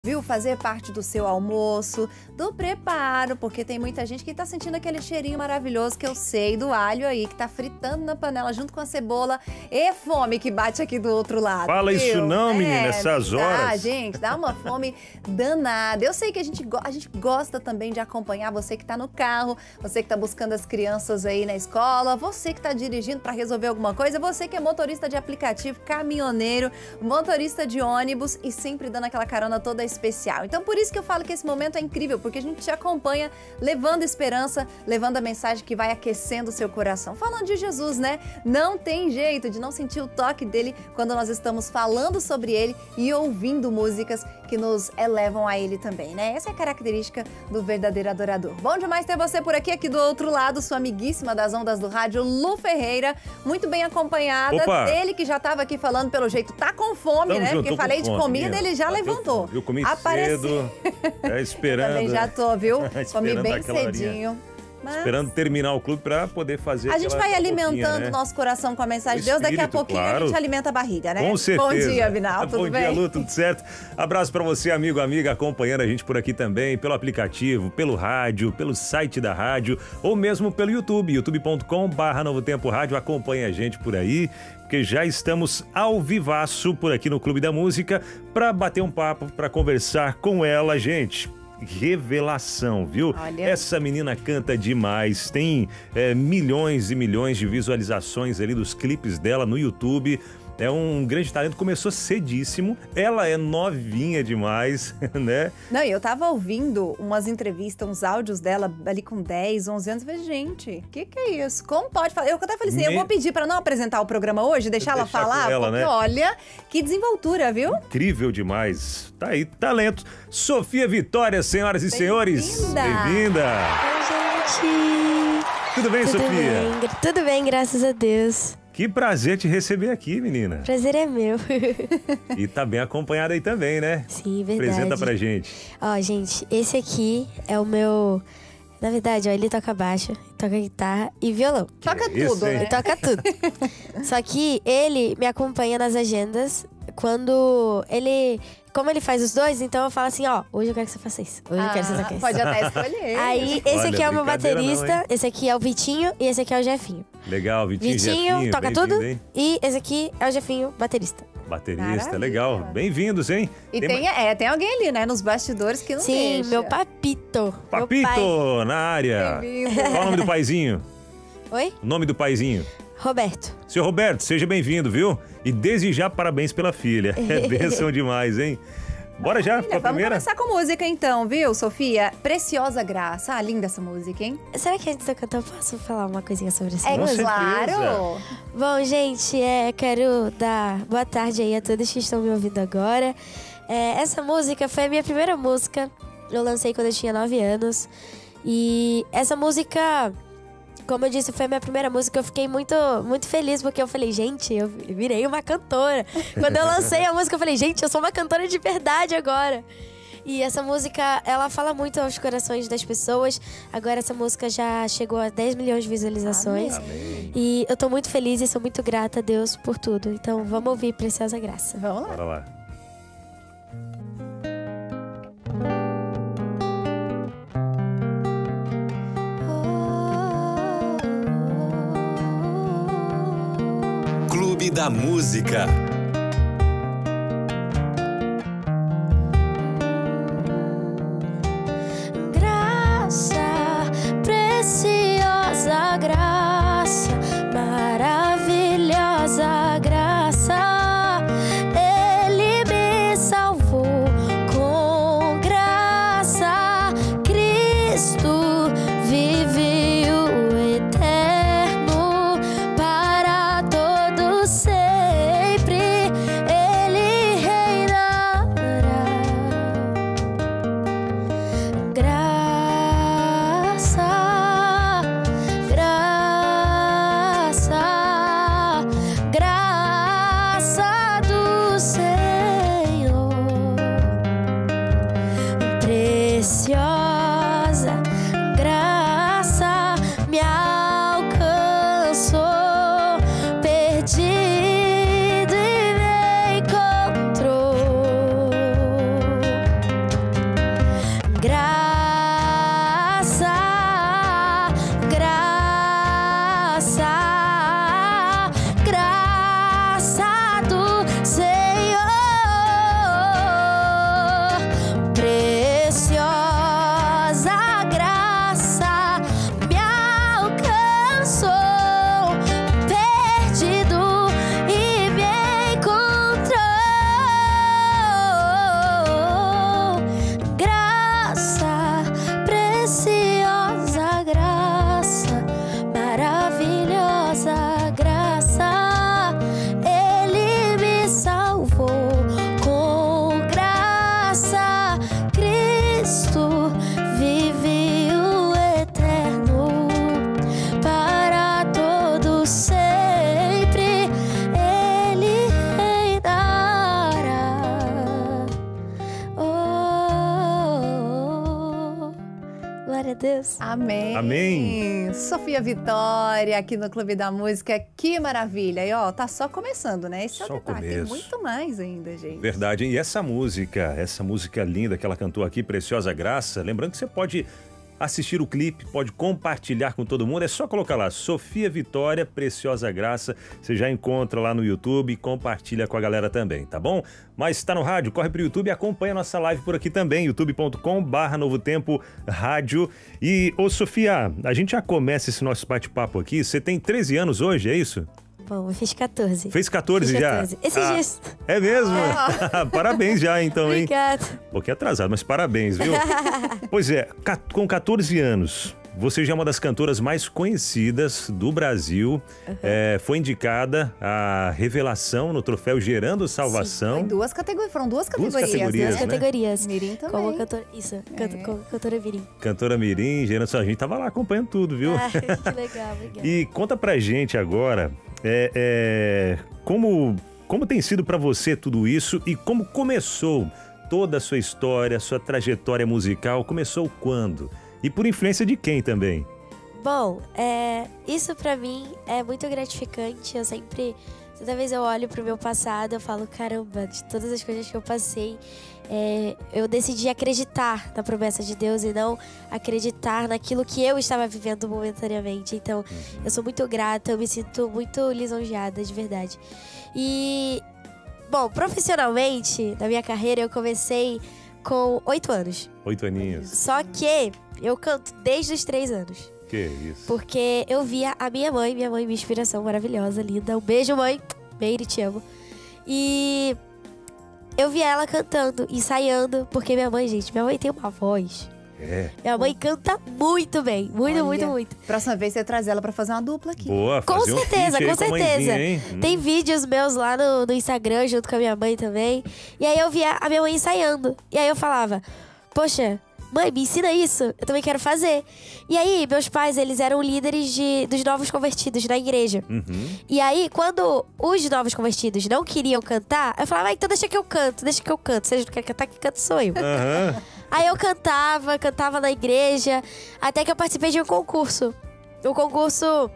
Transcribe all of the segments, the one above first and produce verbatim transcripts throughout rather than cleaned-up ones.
Viu? Fazer parte do seu almoço, do preparo, porque tem muita gente que tá sentindo aquele cheirinho maravilhoso que eu sei do alho aí, que tá fritando na panela junto com a cebola e fome que bate aqui do outro lado. Fala viu? isso não, é, menina, essas horas. Ah, gente, dá uma fome danada. Eu sei que a gente, a gente gosta também de acompanhar você que tá no carro, você que tá buscando as crianças aí na escola, você que tá dirigindo para resolver alguma coisa, você que é motorista de aplicativo, caminhoneiro, motorista de ônibus e sempre dando aquela carona toda especial. Então, por isso que eu falo que esse momento é incrível, porque a gente te acompanha levando esperança, levando a mensagem que vai aquecendo o seu coração. Falando de Jesus, né? Não tem jeito de não sentir o toque dele quando nós estamos falando sobre ele e ouvindo músicas que nos elevam a ele também, né? Essa é a característica do verdadeiro adorador. Bom demais ter você por aqui, aqui do outro lado, sua amiguíssima das ondas do rádio, Lu Ferreira, muito bem acompanhada. Opa. Ele que já estava aqui falando pelo jeito, tá com fome, Tamo né? junto, Porque falei de fome, comida, minha. ele já Bateu levantou. fome. Eu comi Apareci. cedo, é, esperando. Também já tô, viu? Comi Esperando bem aquela horinha. cedinho. Mas Esperando terminar o clube para poder fazer a gente aquela vai alimentando né? o nosso coração com a mensagem O de Deus. Daqui a espírito, pouquinho claro. a gente alimenta a barriga, né? Com certeza. Bom dia, Abinal. Tudo Bom bem? dia, Lu, tudo certo? Abraço para você, amigo, amiga, acompanhando a gente por aqui também, pelo aplicativo, pelo rádio, pelo site da rádio, ou mesmo pelo YouTube, youtube ponto com barra Novo Tempo Rádio. Acompanha a gente por aí, porque já estamos ao vivaço por aqui no Clube da Música para bater um papo, para conversar com ela, gente. Revelação, viu? Olha. Essa menina canta demais, tem é, milhões e milhões de visualizações ali dos clipes dela no YouTube. É um grande talento, começou cedíssimo, ela é novinha demais, né? Não, e eu tava ouvindo umas entrevistas, uns áudios dela ali com dez, onze anos. Eu falei, gente, o que que é isso? Como pode falar? Eu até falei assim, Me... eu vou pedir pra não apresentar o programa hoje, deixar, Deixar ela falar, com ela, porque né? olha, que desenvoltura, viu? Incrível demais. Tá aí, talento. Sofia Vitória, senhoras e senhores. Bem-vinda. Bem-vinda. Oi, gente. Tudo bem, Tudo Sofia? bem, tudo bem, graças a Deus. Que prazer te receber aqui, menina. Prazer é meu. E tá bem acompanhada aí também, né? Sim, verdade. Apresenta pra gente. Ó, gente, esse aqui é o meu... Na verdade, ó, ele toca baixo, toca guitarra e violão. Toca Que isso, tudo, hein? né? Ele toca tudo. Só que ele me acompanha nas agendas quando ele... Como ele faz os dois, então eu falo assim, ó, hoje eu quero que você faça isso. Hoje eu quero que você toque isso. Pode até escolher. Aí, esse Olha, aqui é o meu brincadeira não, baterista, hein? esse aqui é o Vitinho e esse aqui é o Jefinho. Legal, Vitinho, Vitinho, Jefinho, toca bem-vindo, tudo. hein? E esse aqui é o Jefinho, baterista. Baterista, Maravilha. legal. Bem-vindos, hein? E tem, ma- é, tem alguém ali, né, nos bastidores que não Sim, deixa. meu papito. Papito Meu pai. na área. Bem-vindo. Qual o nome do paizinho? Oi? O nome do paizinho? Roberto. Seu Roberto, seja bem-vindo, viu? E desde já, parabéns pela filha. É bênção demais, hein? Bora já Olha, pra vamos primeira? começar com música então, viu, Sofia? Preciosa Graça. Ah, linda essa música, hein? Será que antes de eu cantar eu posso falar uma coisinha sobre essa É música? claro. Bom, gente, é, quero dar boa tarde aí a todos que estão me ouvindo agora. É, essa música foi a minha primeira música. Eu lancei quando eu tinha nove anos. E essa música... Como eu disse, foi a minha primeira música, eu fiquei muito, muito feliz, porque eu falei, gente, eu virei uma cantora. Quando eu lancei a música, eu falei, gente, eu sou uma cantora de verdade agora. E essa música, ela fala muito aos corações das pessoas. Agora essa música já chegou a dez milhões de visualizações. Amém. E eu tô muito feliz e sou muito grata a Deus por tudo. Então vamos ouvir Preciosa Graça. Vamos lá. Bora lá. Clube da Música. Graça, preciosa graça, maravilhosa graça, Ele me salvou com graça, Cristo vive o eterno para todo sempre, Ele reinará. Graça, graça, graça do Senhor, preciosa graça me alcançou, perdido e me encontrou. Cristo vive o eterno, para todo sempre Ele reinará. Oh, glória a Deus. Amém. Amém. Sofia Vitória, aqui no Clube da Música. Que maravilha. E ó, tá só começando, né? Esse é Só o o detalhe. Tem começo. muito mais ainda, gente. Verdade, hein? E essa música, essa música linda que ela cantou aqui, Preciosa Graça, lembrando que você pode assistir o clipe, pode compartilhar com todo mundo, é só colocar lá, Sofia Vitória, Preciosa Graça, você já encontra lá no YouTube e compartilha com a galera também, tá bom? Mas tá no rádio, corre pro YouTube e acompanha a nossa live por aqui também, youtube ponto com barra Novo Tempo Rádio. E, ô Sofia, a gente já começa esse nosso bate-papo aqui, você tem treze anos hoje, é isso? Bom, eu fiz quatorze. Fez quatorze Fiz já? quatorze. Esses Ah, dias. É mesmo? Parabéns já, então, hein? Obrigada. Um pouquinho atrasado, mas parabéns, viu? Pois é, ca- com quatorze anos, você já é uma das cantoras mais conhecidas do Brasil. É, foi indicada a revelação no troféu Gerando Salvação. Foi duas categorias, foram duas Duas categorias. categorias, Duas né? categorias. Mirim também. Como cantora. Isso, canto, É. como cantora Mirim. Cantora Mirim, Gerando Salvação. A gente tava lá acompanhando tudo, viu? Ah, que legal, obrigada. E conta pra gente agora é, é, como, como tem sido pra você tudo isso e como começou toda a sua história, sua trajetória musical. Começou quando? E por influência de quem também? Bom, é, isso pra mim é muito gratificante. Eu sempre, toda vez eu olho pro meu passado, eu falo, caramba, de todas as coisas que eu passei, é, eu decidi acreditar na promessa de Deus e não acreditar naquilo que eu estava vivendo momentaneamente. Então, eu sou muito grata, eu me sinto muito lisonjeada, de verdade. E, bom, profissionalmente, na minha carreira, eu comecei com oito anos. Oito aninhos. Só que eu canto desde os três anos. Que isso. Porque eu via a minha mãe, minha mãe, minha inspiração maravilhosa, linda. Um beijo, mãe. Meire, te amo. E eu via ela cantando, ensaiando, porque minha mãe, gente, minha mãe tem uma voz. É. Minha mãe canta muito bem, muito, Olha, muito, muito. Próxima vez você traz ela pra fazer uma dupla aqui. Boa, Com fazer um certeza, feat aí com a mãezinha, certeza. hein? Hum. Tem vídeos meus lá no, no Instagram, junto com a minha mãe também. E aí eu via a minha mãe ensaiando. E aí eu falava, poxa, mãe, me ensina isso, eu também quero fazer. E aí, meus pais, eles eram líderes de, dos novos convertidos na igreja. Uhum. E aí, quando os novos convertidos não queriam cantar, eu falava, ah, então deixa que eu canto, deixa que eu canto. Vocês não querem cantar, que canto sou eu. Aham. Aí eu cantava, cantava na igreja, até que eu participei de um concurso. O concurso,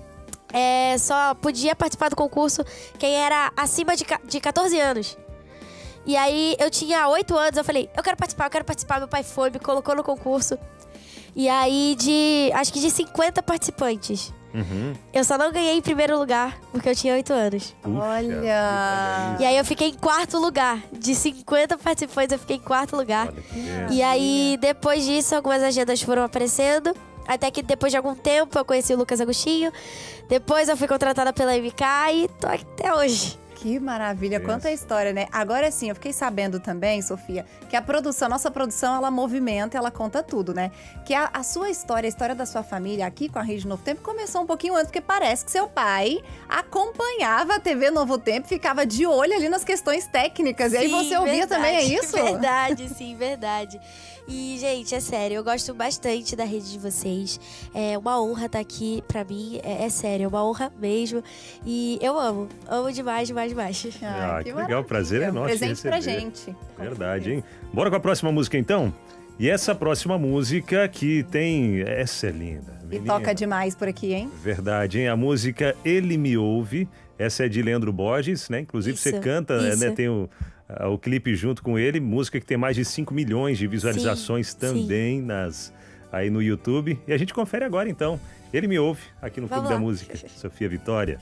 é, só podia participar do concurso quem era acima de, ca- de quatorze anos. E aí, eu tinha oito anos, eu falei, eu quero participar, eu quero participar. Meu pai foi, me colocou no concurso. E aí, de acho que de cinquenta participantes, Uhum. eu só não ganhei em primeiro lugar, porque eu tinha oito anos. Puxa, Olha. E aí, eu fiquei em quarto lugar. De cinquenta participantes, eu fiquei em quarto lugar. olha que beleza. E aí, depois disso, algumas agendas foram aparecendo. Até que depois de algum tempo, eu conheci o Lucas Agostinho. Depois eu fui contratada pela M K e tô aqui até hoje. Que maravilha, Isso. quanta história, né? Agora sim, eu fiquei sabendo também, Sofia, que a produção, nossa produção, ela movimenta, ela conta tudo, né? Que a, a sua história, a história da sua família aqui com a Rede Novo Tempo começou um pouquinho antes, porque parece que seu pai acompanhava a T V Novo Tempo, ficava de olho ali nas questões técnicas. E aí Sim, você ouvia verdade, também, é isso? Verdade, sim, verdade. E, gente, é sério, eu gosto bastante da rede de vocês. É uma honra estar aqui, pra mim, é, é sério, é uma honra mesmo. E eu amo, amo demais, demais, demais. Ah, que legal, maravilha. o prazer é nosso de Presente pra receber. gente. Com Verdade, certeza. hein? Bora com a próxima música, então? E essa próxima música que tem... Essa é linda. E menina. toca demais por aqui, hein? Verdade, hein? A música Ele Me Ouve. Essa é de Leandro Borges, né? Inclusive você Isso, canta, isso. né? Tem o, a- o clipe junto com ele. Música que tem mais de cinco milhões de visualizações Sim, também nas, aí no YouTube. E a gente confere agora, então. Ele Me Ouve, aqui no Vamos Clube da lá. Música. Sofia Vitória.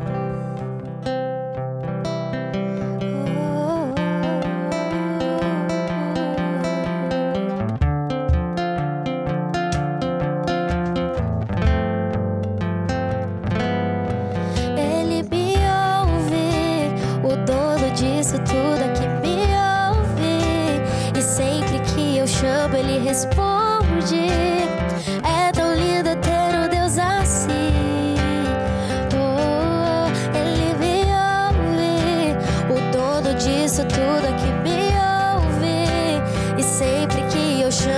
Ele me ouve, o dono disso tudo é que me ouve. E sempre que eu chamo, ele responde. É tão lindo ter um Deus assim. Oh, ele me ouve, o dono disso tudo é que me ouve. E sempre que eu chamo,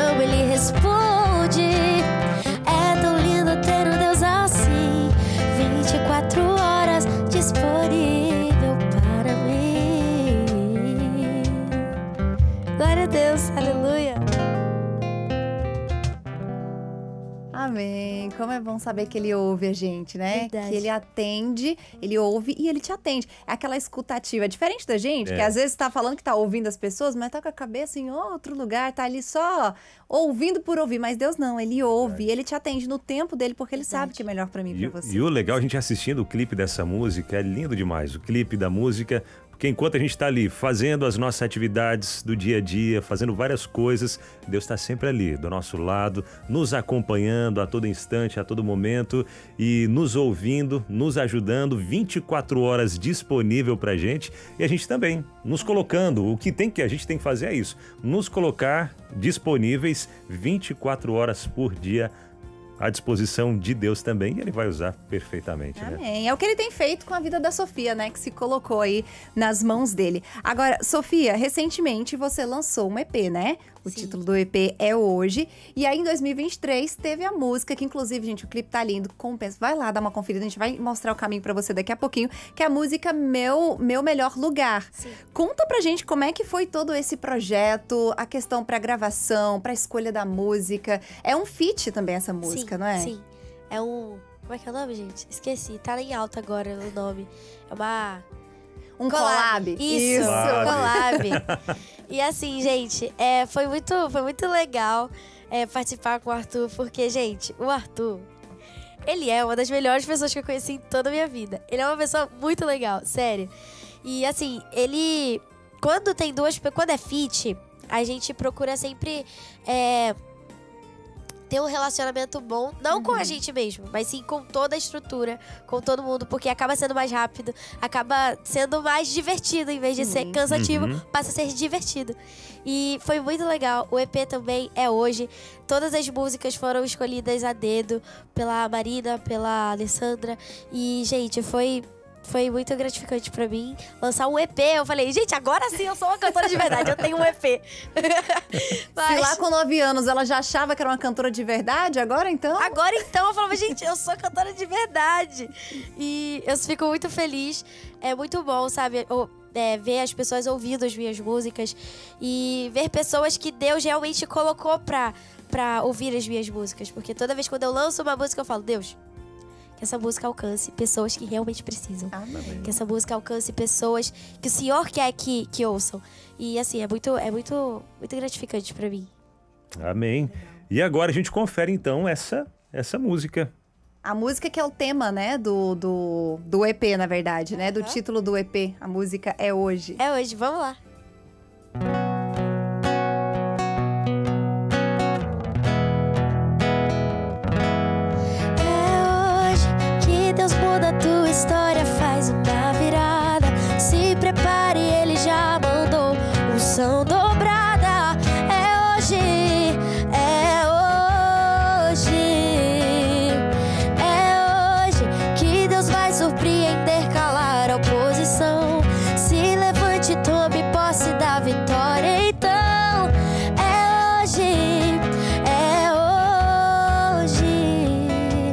Amém. Como é bom saber que ele ouve a gente, né? Verdade. Que ele atende, ele ouve e ele te atende. É aquela escutativa. É diferente da gente, É. que às vezes tá falando que tá ouvindo as pessoas, mas tá com a cabeça em outro lugar, tá ali só ouvindo por ouvir. Mas Deus não, ele ouve, ele te atende no tempo dele, porque ele Verdade. sabe que é melhor pra mim e E, pra você. e o legal, a gente assistindo o clipe dessa música, é lindo demais. O clipe da música, porque enquanto a gente está ali fazendo as nossas atividades do dia a dia, fazendo várias coisas, Deus está sempre ali, do nosso lado, nos acompanhando a todo instante, a todo momento e nos ouvindo, nos ajudando, vinte e quatro horas disponível pra gente e a gente também, nos colocando, o que tem que a gente tem que fazer é isso, nos colocar disponíveis vinte e quatro horas por dia à disposição de Deus também, e ele vai usar perfeitamente, né? Amém. É o que ele tem feito com a vida da Sofia, né? Que se colocou aí nas mãos dele. Agora, Sofia, recentemente você lançou um E P, né? O Sim. título do E P é Hoje. E aí, em dois mil e vinte e três, teve a música, que inclusive, gente, o clipe tá lindo. Compensa. Vai lá dar uma conferida, a gente vai mostrar o caminho pra você daqui a pouquinho, que é a música Meu, Meu Melhor Lugar. Sim. Conta pra gente como é que foi todo esse projeto, a questão pra gravação, pra escolha da música. É um feat também essa música, sim, não é? Sim. É um... Como é que é o nome, gente? Esqueci. Tá em alta agora o nome. É uma... Um collab. Isso, Collab. um collab. E assim, gente, é, foi, muito, foi muito legal é, participar com o Arthur, porque, gente, o Arthur, ele é uma das melhores pessoas que eu conheci em toda a minha vida. Ele é uma pessoa muito legal, sério. E assim, ele... Quando tem duas... Quando é feat, a gente procura sempre... É, ter um relacionamento bom, não com a gente mesmo, mas sim com toda a estrutura, com todo mundo, porque acaba sendo mais rápido, acaba sendo mais divertido, em vez de ser Sim. cansativo, Uhum. passa a ser divertido. E foi muito legal, o E P também é hoje, todas as músicas foram escolhidas a dedo pela Marina, pela Alessandra, e, gente, foi... Foi muito gratificante pra mim lançar um E P. Eu falei, gente, agora sim eu sou uma cantora de verdade, eu tenho um E P. Mas Se lá com nove anos ela já achava que era uma cantora de verdade, agora então... agora então eu falava, gente, eu sou cantora de verdade. E eu fico muito feliz. É muito bom, sabe? Eu, é, ver as pessoas ouvindo as minhas músicas e ver pessoas que Deus realmente colocou pra, pra ouvir as minhas músicas. Porque toda vez quando eu lanço uma música, eu falo, Deus, que essa música alcance pessoas que realmente precisam. Amém. Que essa música alcance pessoas que o Senhor quer que, que ouçam. E assim, é muito, é muito, muito gratificante pra mim. Amém. E agora a gente confere então essa, essa música. A música que é o tema, né, do, do, do E P, na verdade, né? Do Aham. título do E P. A música é Hoje. É hoje, vamos lá. É hoje que Deus muda a tua história, faz uma virada. Se prepare, Ele já mandou unção dobrada. É hoje, é hoje, é hoje que Deus vai surpreender, calar a oposição. Se levante, tome posse da vitória, então. É hoje, é hoje,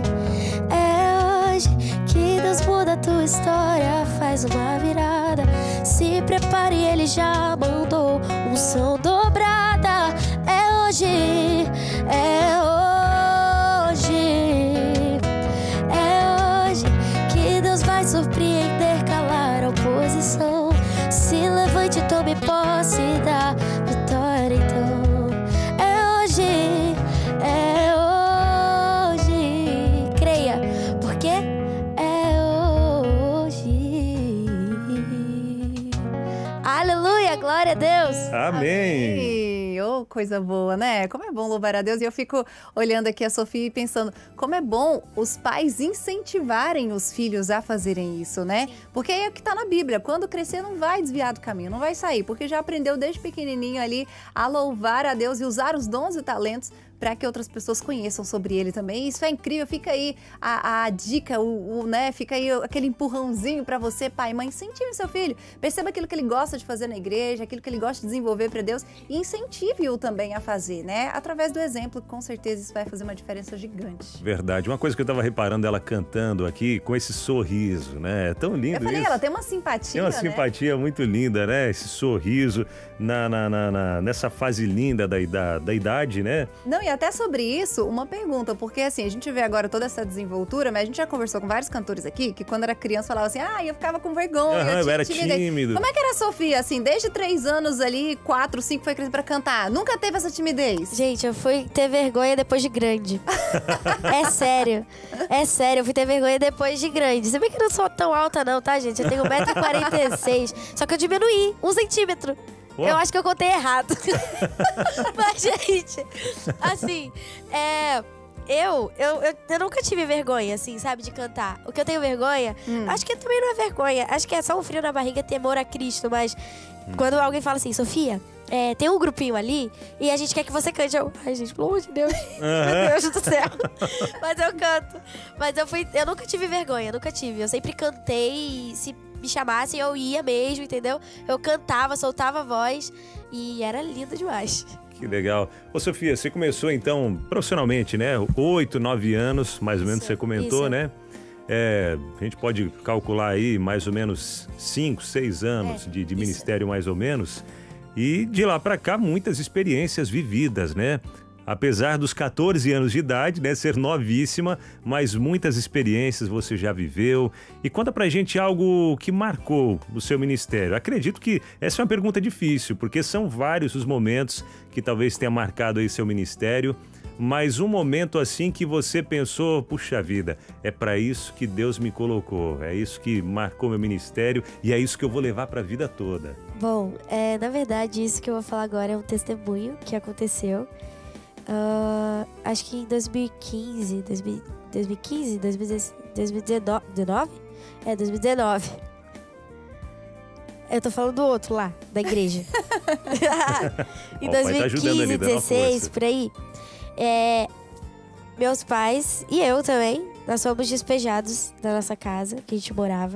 é hoje que Deus muda a tua história, faz uma virada. Se prepare, Ele já mandou unção dobrada. É hoje, é hoje, é hoje que Deus vai surpreender, calar a oposição. Se levante e tome posse da vitória, então. É hoje, é hoje, creia, porque é hoje. Aleluia, glória a Deus. Amém. Amém. Oh, coisa boa, né? Como é bom louvar a Deus. E eu fico olhando aqui a Sofia e pensando, como é bom os pais incentivarem os filhos a fazerem isso, né? Sim. Porque é o que tá na Bíblia. Quando crescer, não vai desviar do caminho, não vai sair. Porque já aprendeu desde pequenininho ali a louvar a Deus e usar os dons e talentos para que outras pessoas conheçam sobre ele também. Isso é incrível. Fica aí a, a dica, o, o, né? Fica aí aquele empurrãozinho para você, pai e mãe. Incentive seu filho. Perceba aquilo que ele gosta de fazer na igreja, aquilo que ele gosta de desenvolver para Deus e incentive-o também a fazer, né? Através do exemplo, com certeza isso vai fazer uma diferença gigante. Verdade. Uma coisa que eu tava reparando ela cantando aqui com esse sorriso, né? É tão lindo Eu falei, isso. ela tem uma simpatia, Tem uma né? simpatia muito linda, né? Esse sorriso na, na, na, na- nessa fase linda da, da, da idade, né? Não, e Sofia, até sobre isso, uma pergunta, porque assim, a gente vê agora toda essa desenvoltura, mas a gente já conversou com vários cantores aqui, que quando era criança falava assim, ah, eu ficava com vergonha, Aham, eu, eu era timidez. tímido. Como é que era a Sofia, assim, desde três anos ali, quatro, cinco, foi crescendo pra cantar? Nunca teve essa timidez? Gente, eu fui ter vergonha depois de grande. É sério. É sério, eu fui ter vergonha depois de grande. Se bem que eu não sou tão alta não, tá, gente? Eu tenho um metro e quarenta e seis. Só que eu diminuí um centímetro. Oh. Eu acho que eu contei errado. Mas, gente, assim, é... Eu, eu, eu, eu nunca tive vergonha, assim, sabe, de cantar. O que eu tenho vergonha, Hum. acho que também não é vergonha. Acho que é só um frio na barriga, temor a Cristo. Mas Hum. quando alguém fala assim, Sofia, é, tem um grupinho ali e a gente quer que você cante. Eu, ai, gente, pelo amor de Deus. Meu Deus do céu. Mas eu canto. Mas eu fui, eu nunca tive vergonha, nunca tive. Eu sempre cantei e se me chamassem, eu ia mesmo, entendeu? Eu cantava, soltava a voz e era lindo demais. Que legal. Ô, Sofia, você começou então profissionalmente, né? Oito, nove anos, mais ou menos, Isso, você comentou, isso. né? É, a gente pode calcular aí mais ou menos cinco, seis anos É, de, de isso. ministério, mais ou menos. E de lá pra cá, muitas experiências vividas, né? Apesar dos quatorze anos de idade, né, ser novíssima, mas muitas experiências você já viveu. E conta pra gente algo que marcou o seu ministério. Acredito que essa é uma pergunta difícil, porque são vários os momentos que talvez tenha marcado aí seu ministério, mas um momento assim que você pensou, puxa vida, é pra isso que Deus me colocou, é isso que marcou meu ministério e é isso que eu vou levar pra vida toda. Bom, é, na verdade, isso que eu vou falar agora é um testemunho que aconteceu. Ah, acho que em dois mil e quinze, dois mil, dois mil e quinze, dois mil e dezenove? É, dois mil e dezenove. Eu tô falando do outro lá, da igreja. Em Ó, o pai tá ajudando ali, dois mil e quinze, dando uma dezesseis, força. por aí, é, meus pais e eu também, nós fomos despejados da nossa casa, que a gente morava.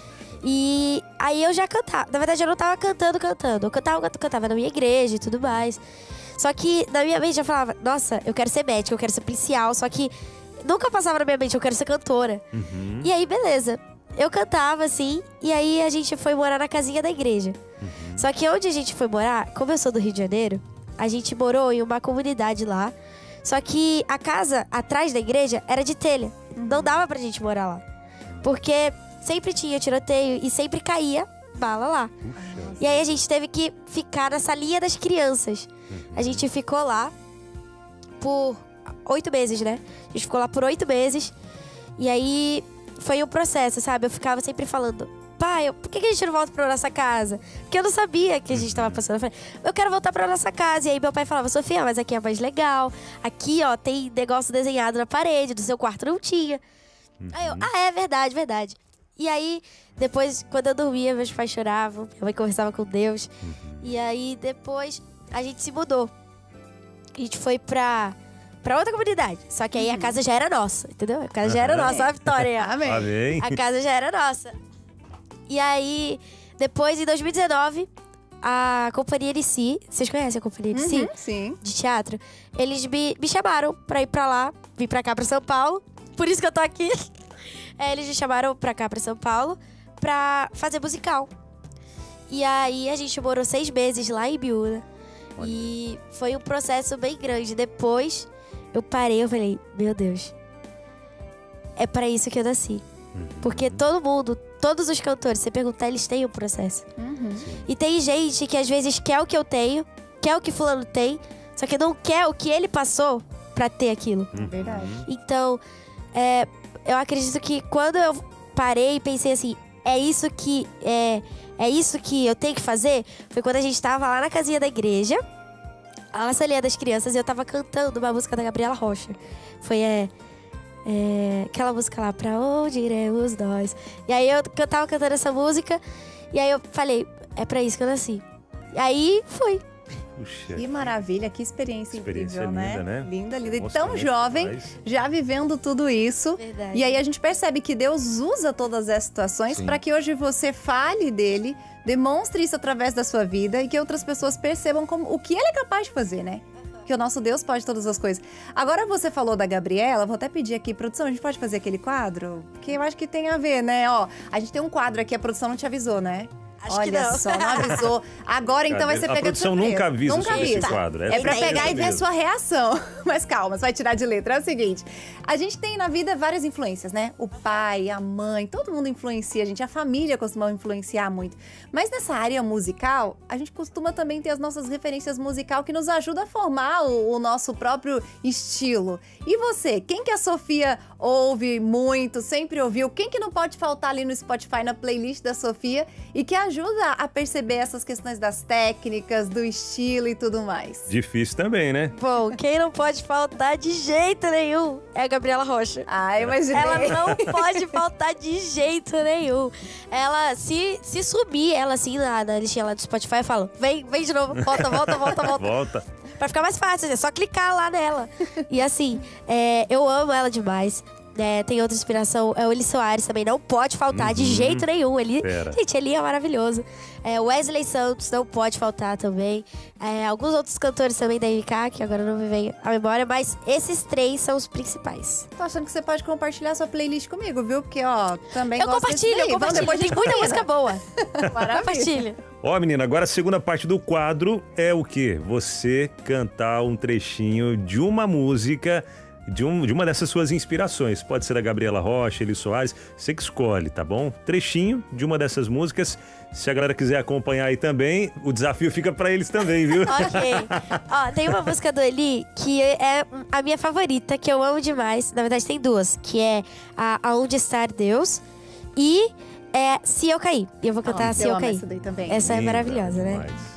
E aí eu já cantava. Na verdade, eu não tava cantando, cantando. Eu cantava, cantava na minha igreja e tudo mais. Só que na minha mente eu falava, nossa, eu quero ser médica, eu quero ser policial. Só que nunca passava na minha mente, eu quero ser cantora. Uhum. E aí, beleza. Eu cantava, assim, e aí a gente foi morar na casinha da igreja. Uhum. Só que onde a gente foi morar, como eu sou do Rio de Janeiro, a gente morou em uma comunidade lá. Só que a casa atrás da igreja era de telha. Não dava pra gente morar lá. Porque sempre tinha tiroteio e sempre caía bala lá. Puxa. E aí a gente teve que ficar na salinha das crianças. A gente ficou lá por oito meses, né? A gente ficou lá por oito meses. E aí foi um processo, sabe? Eu ficava sempre falando, pai, eu- por que que a gente não volta pra nossa casa? Porque eu não sabia que a gente tava passando. Eu falei, eu quero voltar pra nossa casa. E aí meu pai falava, Sofia, mas aqui é mais legal. Aqui, ó, tem negócio desenhado na parede, do seu quarto não tinha. Aí eu, ah, é verdade, verdade. E aí, depois, quando eu dormia, meus pais choravam, minha mãe conversava com Deus. E aí, depois, a gente se mudou. A gente foi pra, pra outra comunidade. Só que aí a casa já era nossa, entendeu? A casa já era Aham. nossa, olha a Vitória. ó. Amém. Amém. A casa já era nossa. E aí, depois, em dois mil e dezenove, a Companhia Erici, vocês conhecem a Companhia Erici? Uhum, sim. De teatro, eles me, me chamaram pra ir pra lá, vim pra cá, pra São Paulo. Por isso que eu tô aqui. É, eles me chamaram pra cá, pra São Paulo, pra fazer musical. E aí a gente morou seis meses lá em Biúna. E foi um processo bem grande. Depois eu parei, eu falei, meu Deus, é pra isso que eu nasci. Porque todo mundo, todos os cantores, você perguntar, eles têm um processo. Uhum. E tem gente que às vezes quer o que eu tenho, quer o que fulano tem, só que não quer o que ele passou pra ter aquilo. Verdade. Então, é, eu acredito que quando eu parei e pensei assim, é isso que é, é isso que eu tenho que fazer, foi quando a gente tava lá na casinha da igreja, lá na salinha das crianças, e eu tava cantando uma música da Gabriela Rocha. Foi é, é, aquela música lá, Pra Onde Iremos Nós? E aí eu, eu tava cantando essa música, e aí eu falei, é pra isso que eu nasci. E aí fui. Puxa. Que maravilha, que experiência, Experiência incrível, linda, né? né? Linda, linda. E Nossa, tão muito jovem, demais. já vivendo tudo isso. Verdade. E aí a gente percebe que Deus usa todas essas situações Sim. para que hoje você fale dele, demonstre isso através da sua vida e que outras pessoas percebam como, o que ele é capaz de fazer, né? Que o nosso Deus pode todas as coisas. Agora você falou da Gabriela, vou até pedir aqui, produção, a gente pode fazer aquele quadro? Porque eu acho que tem a ver, né? Ó, a gente tem um quadro aqui, a produção não te avisou, né? Acho Olha que não. só, não avisou. Agora então vai ser A pega de produção surpresa. nunca avisa Nunca sobre esse avisa. quadro. É pra surpresa pegar e ver a mesmo. sua reação. Mas calma, você vai tirar de letra. É o seguinte, a gente tem na vida várias influências, né? O pai, a mãe, todo mundo influencia a gente. A família costuma influenciar muito. Mas nessa área musical, a gente costuma também ter as nossas referências musical que nos ajuda a formar o, o nosso próprio estilo. E você, quem que a Sofia ouve muito, sempre ouviu? Quem que não pode faltar ali no Spotify, na playlist da Sofia e que ajuda a perceber essas questões das técnicas, do estilo e tudo mais? Difícil também, né? Bom, quem não pode faltar de jeito nenhum é a Gabriela Rocha. Ah, imaginei. Ela não pode faltar de jeito nenhum. Ela, se, se sumir, ela assim, na, na listinha lá do Spotify, eu falo, vem, vem de novo, volta, volta, volta, volta. Volta. Pra ficar mais fácil, é só clicar lá nela. E assim, é, eu amo ela demais. É, tem outra inspiração, é o Eli Soares também, não pode faltar Uhum. de jeito nenhum. Ele, Pera. gente, ele é maravilhoso. É, Wesley Santos não pode faltar também. É, alguns outros cantores também da M K, que agora não me vem à memória, mas esses três são os principais. Tô achando que você pode compartilhar sua playlist comigo, viu? Porque, ó, também Eu gosto desse compartilho, daí. eu Vamos compartilho. depois de Tem muita combina. música boa. Maravilha. Compartilho. Ó, menina, agora a segunda parte do quadro é o quê? Você cantar um trechinho de uma música, de, um, de uma dessas suas inspirações. Pode ser a Gabriela Rocha, Eli Soares, você que escolhe, tá bom? Trechinho de uma dessas músicas. Se a galera quiser acompanhar aí também, o desafio fica pra eles também, viu? Ok. Ó, tem uma música do Eli que é a minha favorita, que eu amo demais. Na verdade, tem duas, que é a Aonde Está Deus e é Se Eu Cair. E eu vou cantar Nossa, Se eu Eu amo Cair. essa daí também. Essa é Linda maravilhosa, né? demais.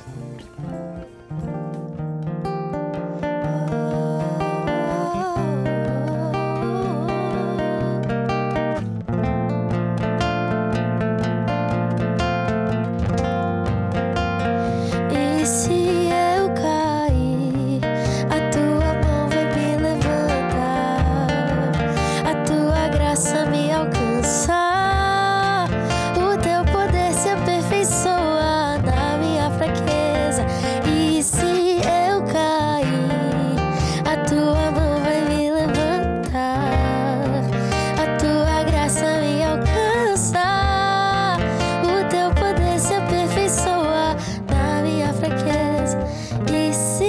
E se eu cair, a tua mão vai me levantar, a tua graça me alcançar, o teu poder se aperfeiçoa na minha fraqueza. E se eu cair, a tua mão vai me levantar, a tua graça me alcançar, o teu poder se aperfeiçoa na minha fraqueza. E se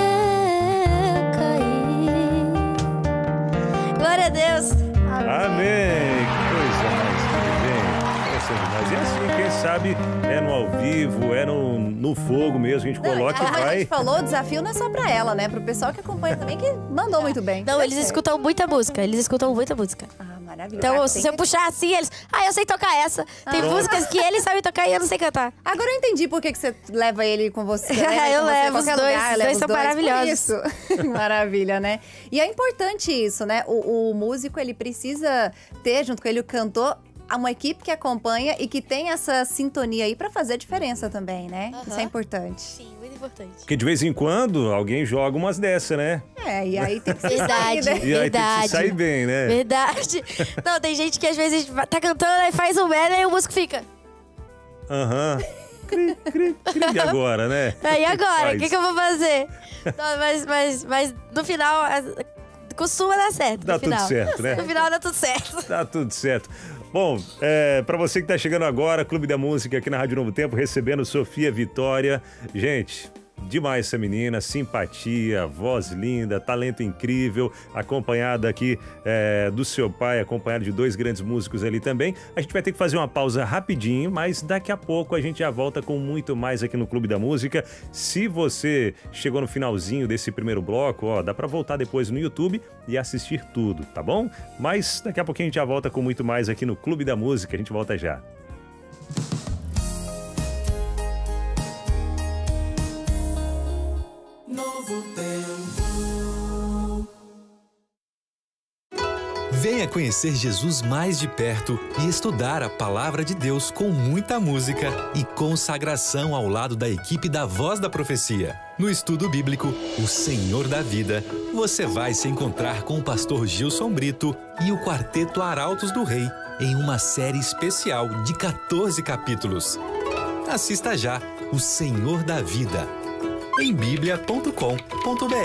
eu cair? Glória a Deus! Amém! Que coisa mais que vem. Mas e assim, quem sabe é no ao vivo, é no, no fogo mesmo, a gente Não, coloca e como a vai. gente falou, o desafio não é só pra ela, né? Pro pessoal que acompanha também, que mandou muito bem. Não, Tá eles certo. escutam muita música, eles escutam muita música. Ah, maravilha. Então, Ah, se tem eu que- puxar assim, eles... Ah, eu sei tocar essa. Tem Pronto. músicas que eles sabem tocar e eu não sei cantar. Agora eu entendi por que que você leva ele com você. Leva ele Eu com você em levo os qualquer dois, lugar, os leva dois são por maravilhosos. isso. Maravilha, né? E é importante isso, né? O, o músico, ele precisa ter, junto com ele, o cantor, uma equipe que acompanha e que tem essa sintonia aí pra fazer a diferença também, né? Aham. Isso é importante. Sim, muito importante. Porque de vez em quando alguém joga umas dessa, né? É, e aí tem que ser Verdade. sair, né? E aí tem que Verdade. se sair bem, né? Verdade. Não, tem gente que às vezes tá cantando, aí faz um medley e o músico fica... Aham. Cri, cri, cri. E agora, né? Aí agora, o faz? que, que eu vou fazer? Não, mas, mas, mas no final, a- costuma dar certo. Dá no tudo final. certo, né? No final dá tudo certo. Tá tudo certo. Bom, é, para você que tá chegando agora, Clube da Música aqui na Rádio Novo Tempo, recebendo Sofia Vitória. Gente, demais essa menina, simpatia, voz linda, talento incrível, acompanhada aqui é, do seu pai, acompanhada de dois grandes músicos ali também. A gente vai ter que fazer uma pausa rapidinho, mas daqui a pouco a gente já volta com muito mais aqui no Clube da Música. Se você chegou no finalzinho desse primeiro bloco, ó, dá para voltar depois no YouTube e assistir tudo, tá bom? Mas daqui a pouquinho a gente já volta com muito mais aqui no Clube da Música. A gente volta já. Novo Tempo. Venha conhecer Jesus mais de perto e estudar a Palavra de Deus com muita música e consagração ao lado da equipe da Voz da Profecia. No estudo bíblico, O Senhor da Vida, você vai se encontrar com o pastor Gilson Brito e o Quarteto Arautos do Rei em uma série especial de quatorze capítulos. Assista já O Senhor da Vida em bíblia ponto com ponto br.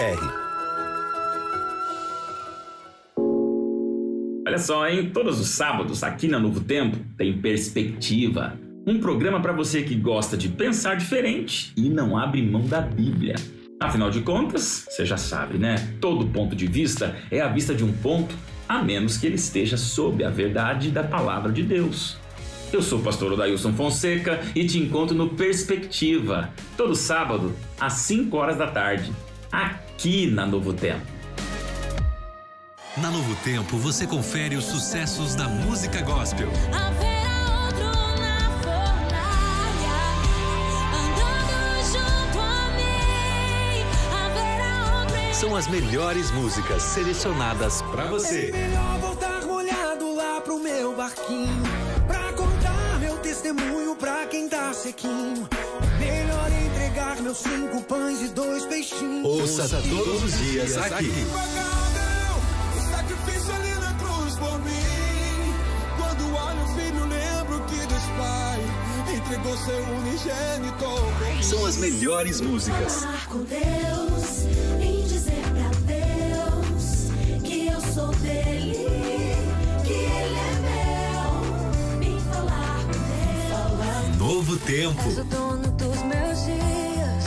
Olha só, hein? Todos os sábados aqui na Novo Tempo tem Perspectiva. Um programa para você que gosta de pensar diferente e não abre mão da Bíblia. Afinal de contas, você já sabe, né? Todo ponto de vista é a vista de um ponto, a menos que ele esteja sob a verdade da palavra de Deus. Eu sou o pastor Odailson Fonseca e te encontro no Perspectiva, todo sábado, às cinco horas da tarde, aqui na Novo Tempo. Na Novo Tempo, você confere os sucessos da música gospel. Haverá outro na fornalha, andando junto a mim. Haverá outro em... São as melhores músicas selecionadas pra você. É melhor voltar molhado lá pro meu barquinho, pra contar meu testemunho pra quem tá sequinho. Melhor entregar meus cinco pães e dois peixinhos. Ouça todos os dias aqui. Entregou seu unigênito. São as melhores músicas. Falar com Deus, em dizer pra Deus que eu sou dele, que ele é meu. Vem falar com Deus. Novo Tempo. És o dono dos meus dias,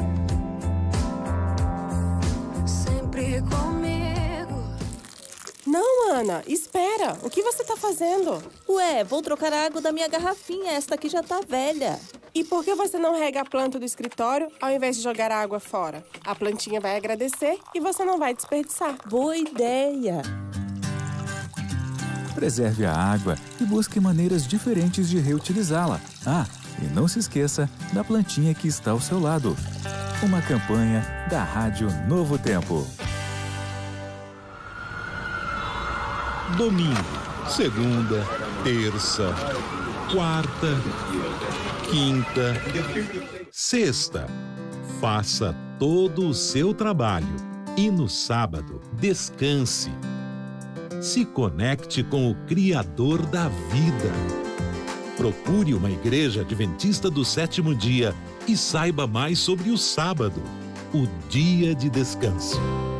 sempre comigo. Não, Ana, espera. O que você tá fazendo? Ué, vou trocar a água da minha garrafinha. Esta aqui já tá velha. E por que você não rega a planta do escritório ao invés de jogar a água fora? A plantinha vai agradecer e você não vai desperdiçar. Boa ideia. Preserve a água e busque maneiras diferentes de reutilizá-la. Ah, e não se esqueça da plantinha que está ao seu lado. Uma campanha da Rádio Novo Tempo. Domingo, segunda, terça, quarta, quinta, sexta. Faça todo o seu trabalho e no sábado descanse. Se conecte com o Criador da vida. Procure uma igreja adventista do sétimo dia e saiba mais sobre o sábado, o dia de descanso.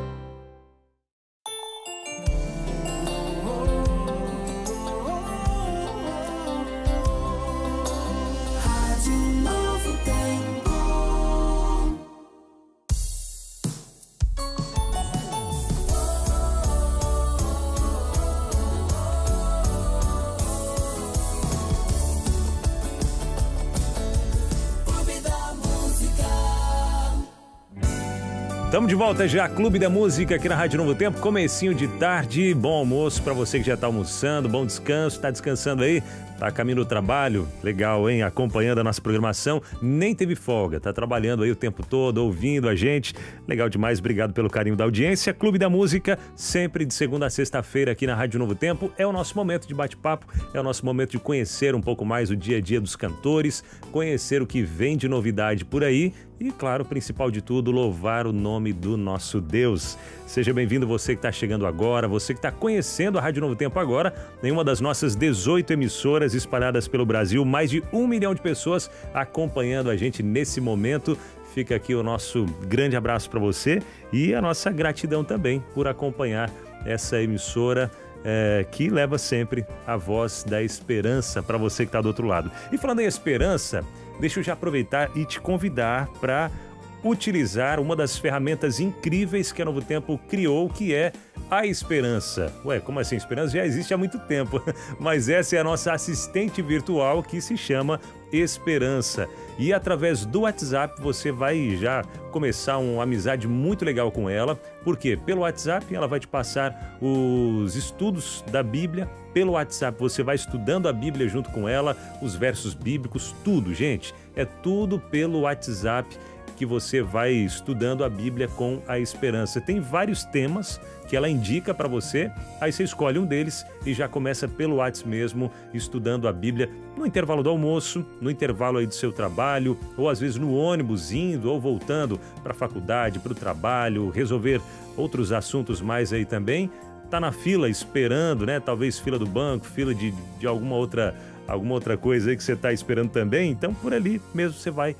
Estamos de volta já, Clube da Música aqui na Rádio Novo Tempo, comecinho de tarde, bom almoço para você que já está almoçando, bom descanso, está descansando aí, tá a caminho do trabalho, legal, hein? Acompanhando a nossa programação, nem teve folga, tá trabalhando aí o tempo todo, ouvindo a gente, legal demais, obrigado pelo carinho da audiência. Clube da Música, sempre de segunda a sexta-feira aqui na Rádio Novo Tempo, é o nosso momento de bate-papo, é o nosso momento de conhecer um pouco mais o dia a dia dos cantores, conhecer o que vem de novidade por aí e, claro, o principal de tudo, louvar o nome do nosso Deus. Seja bem-vindo você que está chegando agora, você que está conhecendo a Rádio Novo Tempo agora, em uma das nossas dezoito emissoras espalhadas pelo Brasil, mais de um milhão de pessoas acompanhando a gente nesse momento. Fica aqui o nosso grande abraço para você e a nossa gratidão também por acompanhar essa emissora é, que leva sempre a voz da esperança para você que está do outro lado. E falando em esperança, deixa eu já aproveitar e te convidar para utilizar uma das ferramentas incríveis que a Novo Tempo criou, que é a Esperança. Ué, como assim? Esperança já existe há muito tempo, mas essa é a nossa assistente virtual que se chama Esperança. E através do WhatsApp você vai já começar uma amizade muito legal com ela, porque pelo WhatsApp ela vai te passar os estudos da Bíblia. Pelo WhatsApp você vai estudando a Bíblia junto com ela, os versos bíblicos, tudo, gente. É tudo pelo WhatsApp que você vai estudando a Bíblia com a Esperança. Tem vários temas que ela indica para você, aí você escolhe um deles e já começa pelo WhatsApp mesmo, estudando a Bíblia no intervalo do almoço, no intervalo aí do seu trabalho, ou às vezes no ônibus, indo ou voltando para a faculdade, para o trabalho, resolver outros assuntos mais aí também. Tá na fila esperando, né? Talvez fila do banco, fila de, de alguma outra, alguma outra coisa aí que você está esperando também. Então, por ali mesmo você vai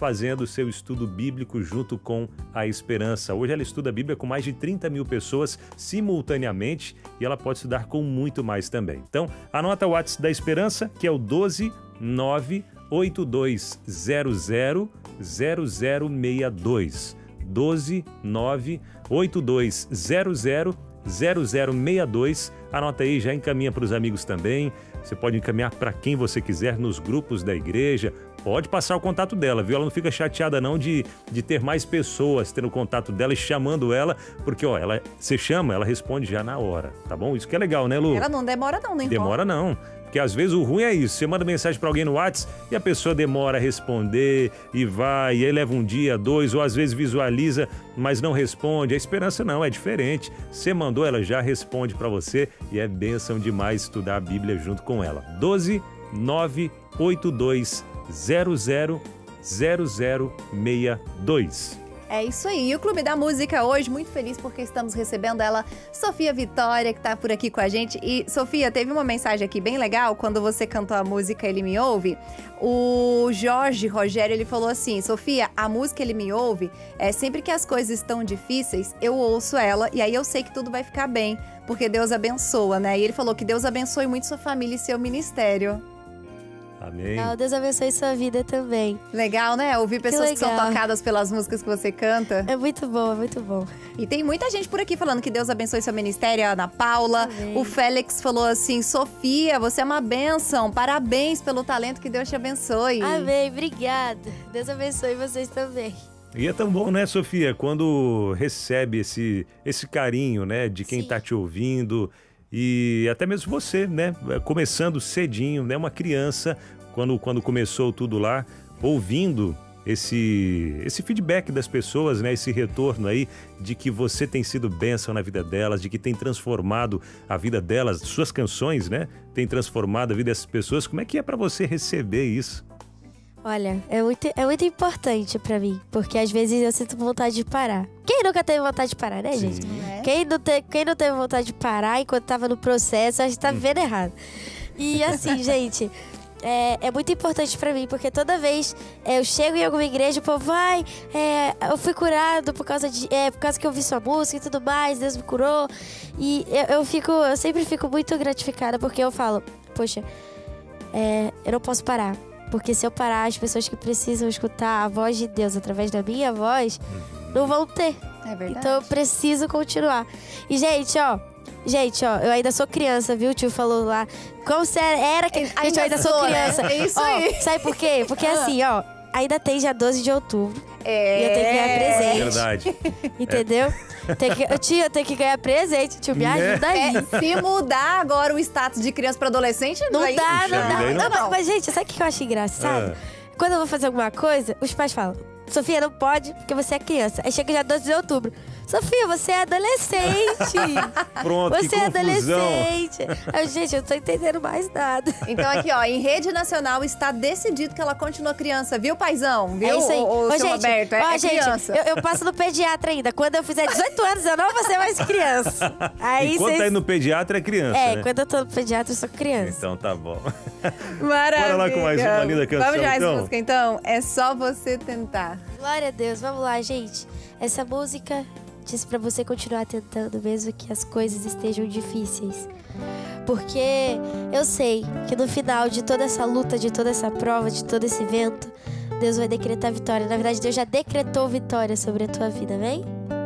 fazendo o seu estudo bíblico junto com a Esperança. Hoje ela estuda a Bíblia com mais de trinta mil pessoas simultaneamente e ela pode estudar com muito mais também. Então, anota o WhatsApp da Esperança, que é o doze nove oito dois zero zero zero zero seis dois. doze nove oito dois zero zero zero zero seis dois. Anota aí, já encaminha para os amigos também. Você pode encaminhar para quem você quiser nos grupos da igreja. Pode passar o contato dela, viu? Ela não fica chateada não de, de ter mais pessoas tendo contato dela e chamando ela, porque ó, ela, você chama, ela responde já na hora, tá bom? Isso que é legal, né, Lu? Ela não demora não, nem Demora não. Porque às vezes o ruim é isso, você manda mensagem para alguém no WhatsApp e a pessoa demora a responder e vai, e aí leva um dia, dois, ou às vezes visualiza, mas não responde. A Esperança não, é diferente. Você mandou, ela já responde para você e é bênção demais estudar a Bíblia junto com ela. doze nove oito dois zero zero zero zero seis dois. É isso aí. E o Clube da Música hoje, muito feliz porque estamos recebendo ela, Sofia Vitória, que está por aqui com a gente. E, Sofia, teve uma mensagem aqui bem legal, quando você cantou a música Ele Me Ouve. O Jorge Rogério, ele falou assim, Sofia, a música Ele Me Ouve, é sempre que as coisas estão difíceis, eu ouço ela e aí eu sei que tudo vai ficar bem, porque Deus abençoa, né? E ele falou que Deus abençoe muito sua família e seu ministério. Amém. Ah, Deus abençoe sua vida também. Legal, né? Ouvir pessoas que, que são tocadas pelas músicas que você canta. É muito bom, é muito bom. E tem muita gente por aqui falando que Deus abençoe seu ministério, a Ana Paula. Amém. O Félix falou assim, Sofia, você é uma bênção. Parabéns pelo talento, que Deus te abençoe. Amém, obrigada. Deus abençoe vocês também. E é tão bom, né, Sofia, quando recebe esse, esse carinho, né, de quem está te ouvindo. E até mesmo você, né? Começando cedinho, né? Uma criança, quando, quando começou tudo lá, ouvindo esse, esse feedback das pessoas, né? Esse retorno aí de que você tem sido bênção na vida delas, de que tem transformado a vida delas, suas canções, né? Tem transformado a vida dessas pessoas. Como é que é para você receber isso? Olha, é muito, é muito importante pra mim, porque às vezes eu sinto vontade de parar. Quem nunca teve vontade de parar, né, gente? É. Quem não, te, quem não teve vontade de parar enquanto tava no processo, a gente tá vivendo errado. E assim, gente, é, é muito importante pra mim, porque toda vez é, eu chego em alguma igreja, o povo vai, é, eu fui curado por causa, de, é, por causa que eu ouvi sua música e tudo mais, Deus me curou. E eu, eu, fico, eu sempre fico muito gratificada, porque eu falo, poxa, é, eu não posso parar. Porque se eu parar, as pessoas que precisam escutar a voz de Deus através da minha voz, não vão ter. É verdade. Então eu preciso continuar. E, gente, ó, gente, ó, eu ainda sou criança, viu? O tio falou lá. Como você era que. Ainda Gente, eu ainda sou sou, né? criança. É isso Ó, aí. sabe por quê? Porque Ah. assim, ó, ainda tem dia doze de outubro. É. E eu tenho que ganhar presente. Verdade. Entendeu? Tem que, tio, eu tenho que ganhar presente. Tio, me ajuda aí. É, se mudar agora o status de criança para adolescente, Não aí- dá, não Puxa dá. vida, aí não- Não, mas, mas, gente, sabe o que eu acho engraçado? Ah. Quando eu vou fazer alguma coisa, os pais falam, Sofia, não pode, porque você é criança. Aí chega já doze de outubro. Sofia, você é adolescente. Pronto, Você que é confusão. adolescente. Aí, gente, eu não tô entendendo mais nada. Então aqui, ó, em rede nacional está decidido que ela continua criança, viu, paizão? Viu, É isso aí. o, o Ô, seu gente, Roberto? É, ó, é gente, criança. Eu, eu passo no pediatra ainda. Quando eu fizer dezoito anos, eu não vou ser mais criança. Aí Enquanto vocês... tá aí no pediatra, é criança, É, né? quando eu tô no pediatra, eu sou criança. Então tá bom. Maravilha. Bora lá com mais uma linda canção, Vamos de mais então? música, então? É só você tentar. Glória a Deus, vamos lá, gente. Essa música diz pra você continuar tentando, mesmo que as coisas estejam difíceis. Porque eu sei que no final de toda essa luta, de toda essa prova, de todo esse evento, Deus vai decretar vitória. Na verdade, Deus já decretou vitória sobre a tua vida, amém?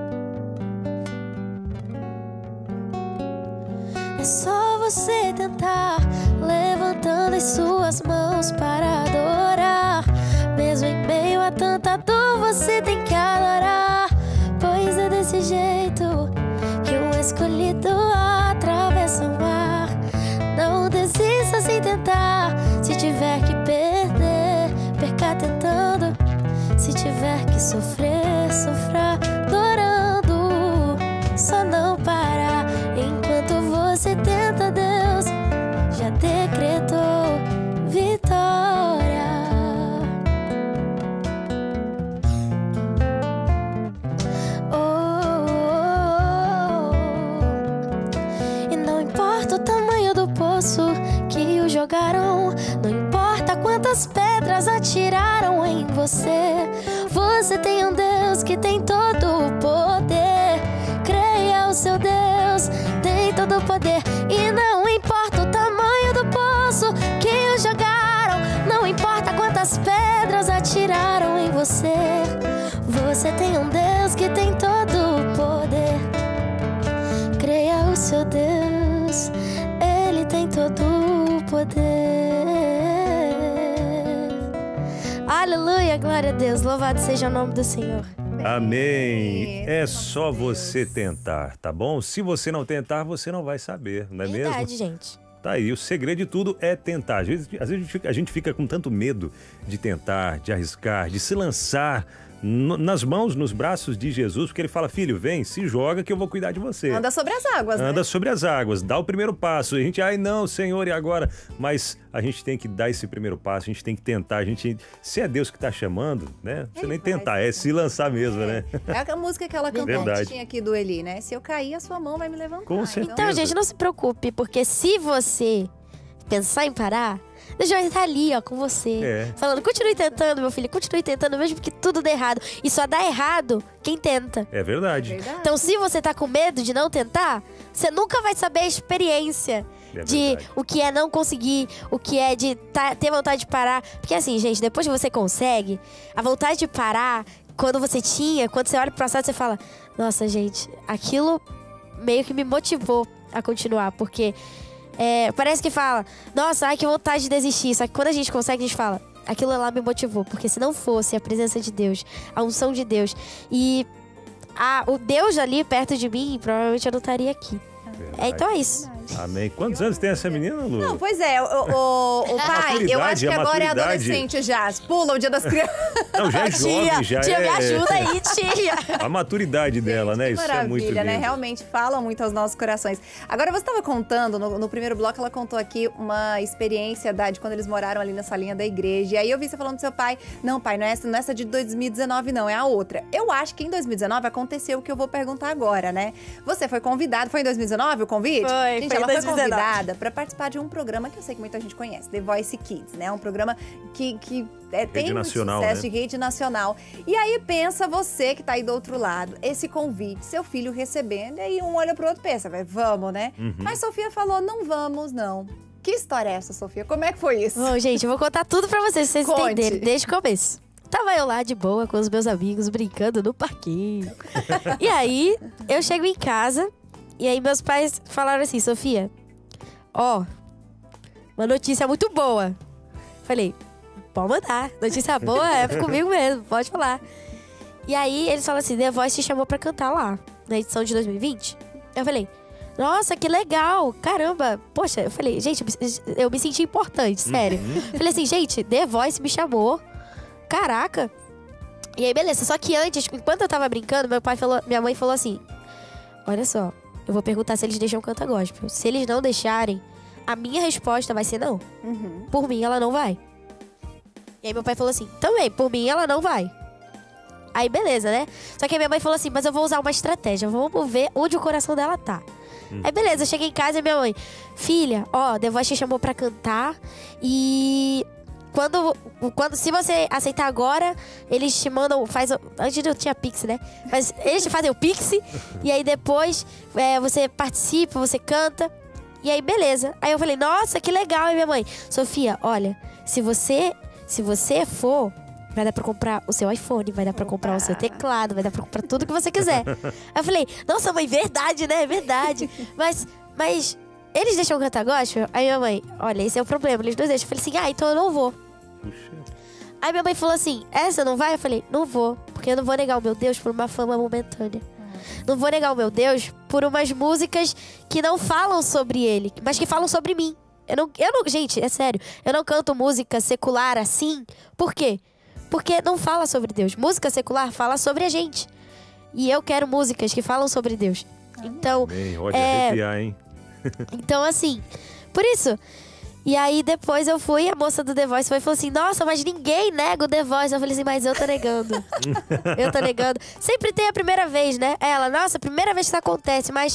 É só você tentar, levantando as suas mãos para adorar. Mesmo em meio a tanta dor, você tem que adorar. Pois é desse jeito que um escolhido atravessa o mar. Não desista sem tentar. Se tiver que perder, perca tentando. Se tiver que sofrer, sofra adorando. Só não parar enquanto você tenta. Deus já decretou vitória. Jogaram, não importa quantas pedras atiraram em você. Você tem um Deus que tem todo o poder. Creia, o seu Deus tem todo o poder. E não importa o tamanho do poço que jogaram, não importa quantas pedras atiraram em você. Você tem um Deus que tem todo o poder. Creia, o seu Deus, Ele tem todo o poder. Aleluia, glória a Deus, louvado seja o nome do Senhor. Amém. É só você tentar, tá bom? Se você não tentar, você não vai saber, não é mesmo? Verdade, gente. Tá aí, o segredo de tudo é tentar. Às vezes, às vezes a gente fica- a gente fica com tanto medo de tentar, de arriscar, de se lançar no- nas mãos, nos braços de Jesus, porque ele fala, filho, vem, se joga que eu vou cuidar de você. Anda sobre as águas, Anda né? sobre as águas, dá o primeiro passo. A gente, ai não, Senhor, e agora? Mas a gente tem que dar esse primeiro passo, a gente tem que tentar. A gente, se é Deus que tá chamando, né? Você nem tentar, é se lançar mesmo, né? É a música que ela cantou Verdade. tinha aqui do Eli, né? Se eu cair, a sua mão vai me levantar. Com certeza. Então, gente, não se preocupe, porque se você pensar em parar, Deus vai estar ali, ó, com você. É. Falando, continue tentando, meu filho, continue tentando, mesmo que tudo dê errado. E só dá errado quem tenta. É verdade. Então, se você tá com medo de não tentar, você nunca vai saber a experiência É de verdade. o que é não conseguir, o que é de tá- ter vontade de parar. Porque assim, gente, depois que você consegue, a vontade de parar, quando você tinha, quando você olha pro passado, você fala, nossa, gente, aquilo meio que me motivou a continuar, porque é, parece que fala, nossa, ai, que vontade de desistir. Só que quando a gente consegue, a gente fala, aquilo lá me motivou, porque se não fosse a presença de Deus, a unção de Deus e a, o Deus ali perto de mim, provavelmente eu não estaria aqui. É, então é isso. Amém. Quantos anos tem essa menina, Lu? Não, pois é, o, o- o pai, eu acho que a agora é maturidade. adolescente já. Pula o dia das crianças. Não, já é jovem, Tia, já tia, é... me ajuda aí, tia. A maturidade dela, né? Que Isso é maravilha, muito lindo. né? Realmente falam muito aos nossos corações. Agora, você estava contando, no, no primeiro bloco, ela contou aqui uma experiência da, de quando eles moraram ali na salinha da igreja. E aí eu vi você falando do seu pai. Não, pai, não é essa, não é essa de dois mil e dezenove, não, é a outra. Eu acho que em dois mil e dezenove aconteceu o que eu vou perguntar agora, né? Você foi convidado, foi em dois mil e dezenove o convite? Foi, Gente, foi em ela dois foi mil e dezenove. convidada para participar de um programa que eu sei que muita gente conhece, The Voice Kids, né? Um programa que, que é, tem muito nacional, sucesso né? de rede nacional. E aí pensa você que tá aí do outro lado, esse convite, seu filho recebendo, e aí um olha pro outro e pensa, vai, vamos, né? Uhum. Mas Sofia falou, não vamos, não. Que história é essa, Sofia? Como é que foi isso? Bom, gente, eu vou contar tudo pra vocês, pra vocês Conte. entenderem, desde o começo. Tava eu lá de boa com os meus amigos, brincando no parquinho. E aí, eu chego em casa, e aí meus pais falaram assim, Sofia, ó, uma notícia muito boa. Falei, pode mandar, notícia boa é comigo mesmo, pode falar. E aí, eles falaram assim, The Voice te chamou pra cantar lá, na edição de dois mil e vinte. Eu falei, nossa, que legal, caramba. Poxa, eu falei, gente, eu me, eu me senti importante, sério. Falei assim, gente, The Voice me chamou. Caraca. E aí, beleza. Só que antes, enquanto eu tava brincando, meu pai falou, minha mãe falou assim, olha só, eu vou perguntar se eles deixam cantar gospel. Se eles não deixarem, a minha resposta vai ser não. Uhum. Por mim, ela não vai. E aí, meu pai falou assim, também, por mim, ela não vai. Aí, beleza, né? Só que a minha mãe falou assim, mas eu vou usar uma estratégia, vamos ver onde o coração dela tá. Aí, beleza, eu cheguei em casa e minha mãe, filha, ó, The Voice te chamou pra cantar e quando, quando, se você aceitar agora, eles te mandam, faz, antes eu tinha Pix, né? Mas eles te fazem o Pix e aí depois é, você participa, você canta e aí, beleza. Aí eu falei, nossa, que legal, e minha mãe, Sofia, olha, se você, se você for, vai dar pra comprar o seu iPhone, vai dar pra comprar o seu teclado, vai dar pra comprar tudo que você quiser. Aí eu falei, nossa, mãe, verdade, né? Verdade. Mas, mas eles deixam cantar gospel? Aí minha mãe, olha, esse é o problema, eles não deixam. Eu falei assim, ah, então eu não vou. Aí minha mãe falou assim, essa não vai? Eu falei, não vou, porque eu não vou negar o meu Deus por uma fama momentânea. Não vou negar o meu Deus por umas músicas que não falam sobre ele, mas que falam sobre mim. Eu não, eu não, gente, é sério, eu não canto música secular assim. Por quê? Porque não fala sobre Deus. Música secular fala sobre a gente. E eu quero músicas que falam sobre Deus. Então, Bem, pode é, arrepiar, hein? então assim, por isso. E aí depois eu fui, a moça do The Voice foi e falou assim, nossa, mas ninguém nega o The Voice. Eu falei assim, mas eu tô negando. Eu tô negando. Sempre tem a primeira vez, né? Ela, nossa, primeira vez que isso acontece, mas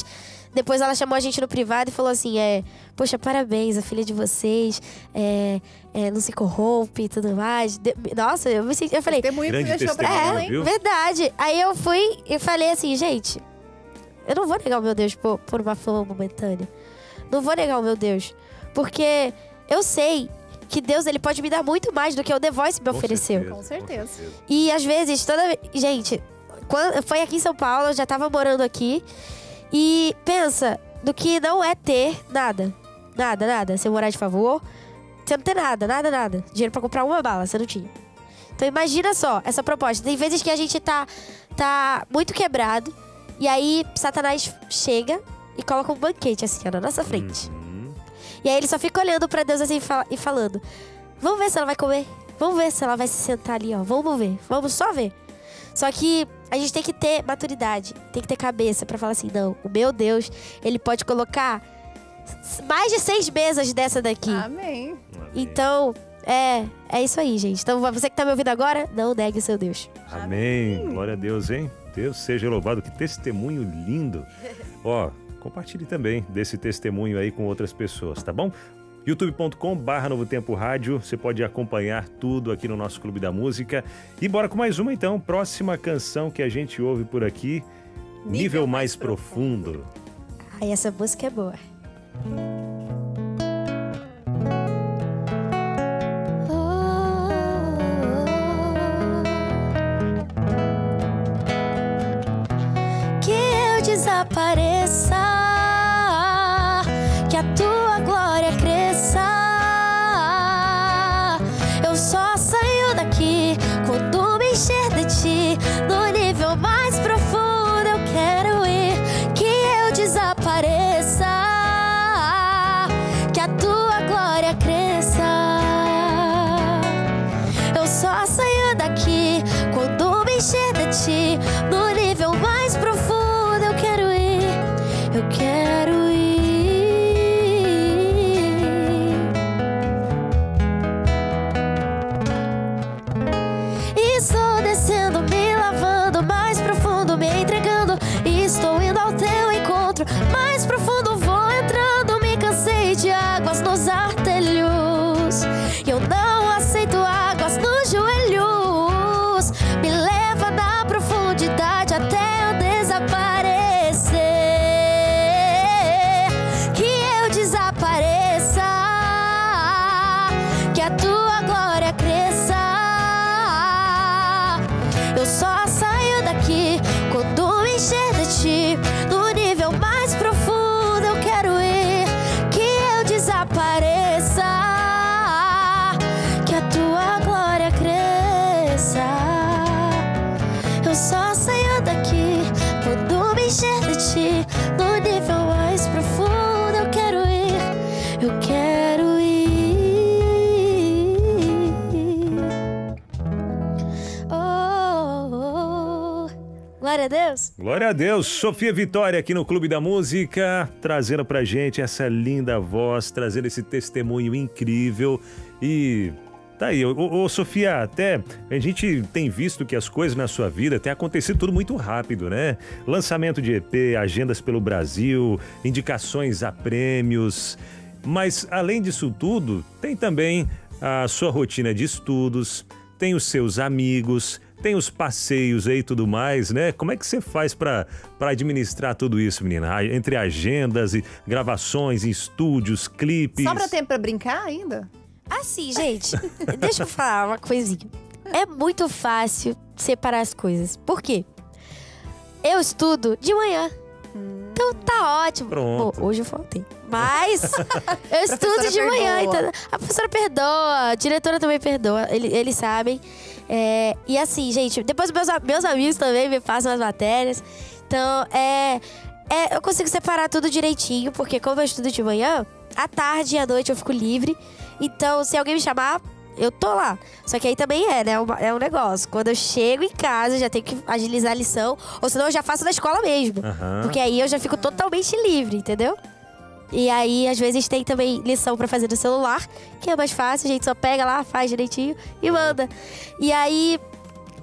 depois ela chamou a gente no privado e falou assim, é... Poxa, parabéns, a filha de vocês é, é, não se corrompe e tudo mais. De, nossa, eu me senti... Eu falei... Grande testemunho, é, viu? Verdade. Aí eu fui e falei assim, gente... Eu não vou negar o meu Deus por, por uma fama momentânea. Não vou negar o meu Deus. Porque eu sei que Deus, ele pode me dar muito mais do que o The Voice me Com ofereceu. certeza, com certeza. Com certeza. E às vezes, toda... Gente, quando foi aqui em São Paulo, eu já tava morando aqui. E pensa do que não é ter nada. Nada, nada. Você morar de favor, você não tem nada, nada, nada. Dinheiro pra comprar uma bala, você não tinha. Então imagina só, essa proposta. Tem vezes que a gente tá, tá muito quebrado. E aí, Satanás chega e coloca um banquete assim, ó, na nossa frente. Uhum. E aí ele só fica olhando pra Deus assim e falando, vamos ver se ela vai comer. Vamos ver se ela vai se sentar ali, ó. Vamos ver, vamos só ver. Só que a gente tem que ter maturidade, tem que ter cabeça pra falar assim, não, o meu Deus, ele pode colocar mais de seis mesas dessa daqui. Amém. Então, é, é isso aí, gente. Então, você que tá me ouvindo agora, não negue o seu Deus. Amém. Glória a Deus, hein? Deus seja louvado. Que testemunho lindo. Ó, compartilhe também desse testemunho aí com outras pessoas, tá bom? youtube ponto com barra Novo Tempo Rádio. Você pode acompanhar tudo aqui no nosso Clube da Música. E bora com mais uma, então. Próxima canção que a gente ouve por aqui. Nível, Nível Mais, mais profundo. profundo. Ai, essa música é boa. Que eu desapareça, que a tua glória cresça. Eu só saio daqui quando me encher de ti. No nível mais profundo eu quero ir. Que eu desapareça, que a tua glória cresça. Eu só saio daqui quando me encher de ti. No nível mais profundo eu quero ir. Eu quero ir. Estou descendo, me lavando mais profundo, me entregando. Estou indo ao teu encontro. Mais profundo vou entrando. Me cansei de águas nos artelhos. E eu não aceito águas nos joelhos. Me leva na profundidade até eu desaparecer. Que eu desapareça, que a tua glória cresça. Eu só saio daqui quando me encher de ti. No nível mais profundo eu quero ir. Que eu desapareça, que a tua glória cresça. Eu só saio daqui quando me encher de ti. No nível mais profundo eu quero ir. Eu quero ir. Oh, oh, oh. Glória a Deus. Glória a Deus. Sofia Vitória aqui no Clube da Música, trazendo pra gente essa linda voz, trazendo esse testemunho incrível. E tá aí, ô, ô, Sofia, até a gente tem visto que as coisas na sua vida têm acontecido tudo muito rápido, né? Lançamento de E P, agendas pelo Brasil, indicações a prêmios. Mas além disso tudo, tem também a sua rotina de estudos, tem os seus amigos, tem os passeios aí e tudo mais, né? Como é que você faz pra, pra administrar tudo isso, menina? Entre agendas e gravações, estúdios, clipes. Sobra tempo pra brincar ainda? Assim, gente, deixa eu falar uma coisinha. É muito fácil separar as coisas. Por quê? Eu estudo de manhã. Então tá ótimo. Pronto. Bom, hoje eu faltei. Mas eu estudo de manhã. Então, a professora perdoa, a diretora também perdoa. Eles, eles sabem. É, e assim, gente, depois meus, meus amigos também me passam as matérias. Então, é, é, eu consigo separar tudo direitinho. Porque como eu estudo de manhã, à tarde e à noite eu fico livre. Então, se alguém me chamar, eu tô lá. Só que aí também é, né? É um negócio. Quando eu chego em casa, eu já tenho que agilizar a lição. Ou senão eu já faço na escola mesmo. Aham. Porque aí eu já fico totalmente livre, entendeu? E aí, às vezes, tem também lição pra fazer no celular, que é mais fácil. A gente só pega lá, faz direitinho e manda. E aí,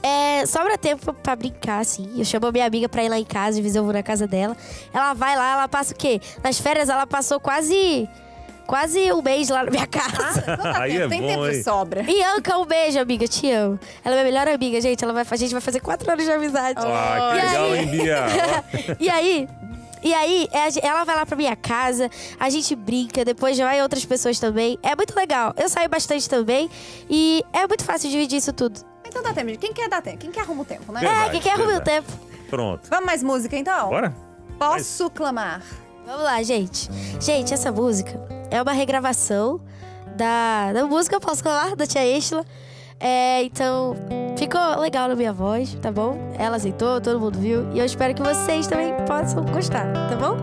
é, sobra tempo pra brincar, assim. Eu chamo a minha amiga pra ir lá em casa, de vez eu vou na casa dela. Ela vai lá, ela passa o quê? Nas férias, ela passou quase... Quase um mês lá na minha casa. Ah, não dá Aí tempo, é tem bom, tempo hein? de sobra. Bianca, um beijo, amiga. Te amo. Ela é minha melhor amiga, gente. Ela vai, a gente vai fazer quatro anos de amizade. Ah, que E legal, aí- hein, Bia? E aí... E aí, é a gen- ela vai lá pra minha casa, a gente brinca, depois já vai outras pessoas também. É muito legal. Eu saio bastante também e é muito fácil dividir isso tudo. Então dá tempo, gente. Quem quer dar tempo? Quem quer arruma o tempo, né? Verdade, é, quem quer arrumar o verdade. tempo. Pronto. Vamos mais música, então? Bora? Posso clamar? Vamos lá, gente. Gente, essa música é uma regravação da, da música Posso Clamar, da Tia Estela. É, então, ficou legal na minha voz, tá bom? Ela aceitou, todo mundo viu. E eu espero que vocês também possam gostar, tá bom?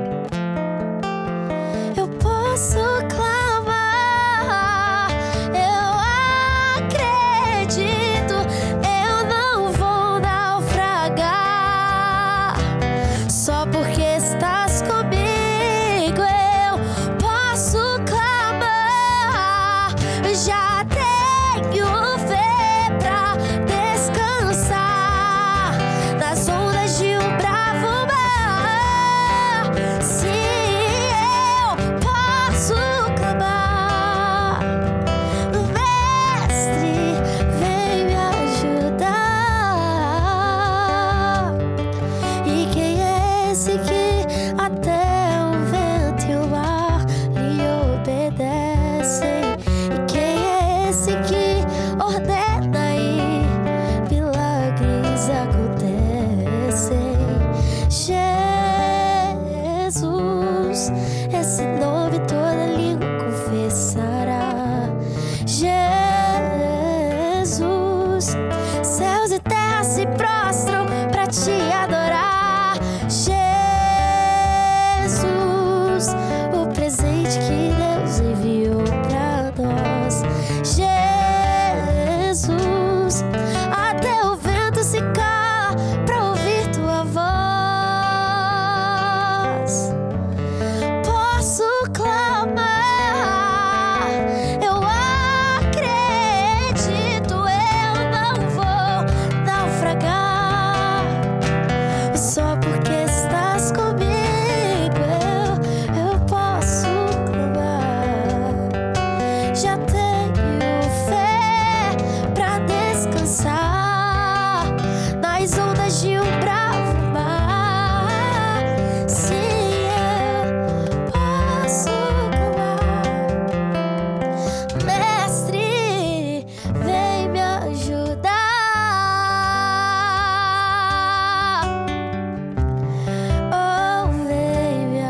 Eu posso clamar, eu acredito, eu não vou naufragar. Só porque estás comigo, eu posso clamar. Já tenho fé pra descansar nas ondas de um bravo mar. Sim, eu posso clamar. Mestre, vem me ajudar. E quem é esse que até o vento e o mar lhe obedecem? E quem é esse que ordena e milagres acontecem? Jesus, esse nome toda língua confessará. Jesus, céus e terra se prostram pra te adorar. Jesus, o presente que Deus enviou pra nós. Jesus, até o vento se cala pra ouvir tua voz. Posso clamar, eu acredito, eu não vou naufragar. Só porque estás comigo, eu, eu posso clamar. Já tenho fé pra descansar nas ondas de um bravo mar. Sim, eu posso clamar. Mestre, vem me ajudar. Oh, vem me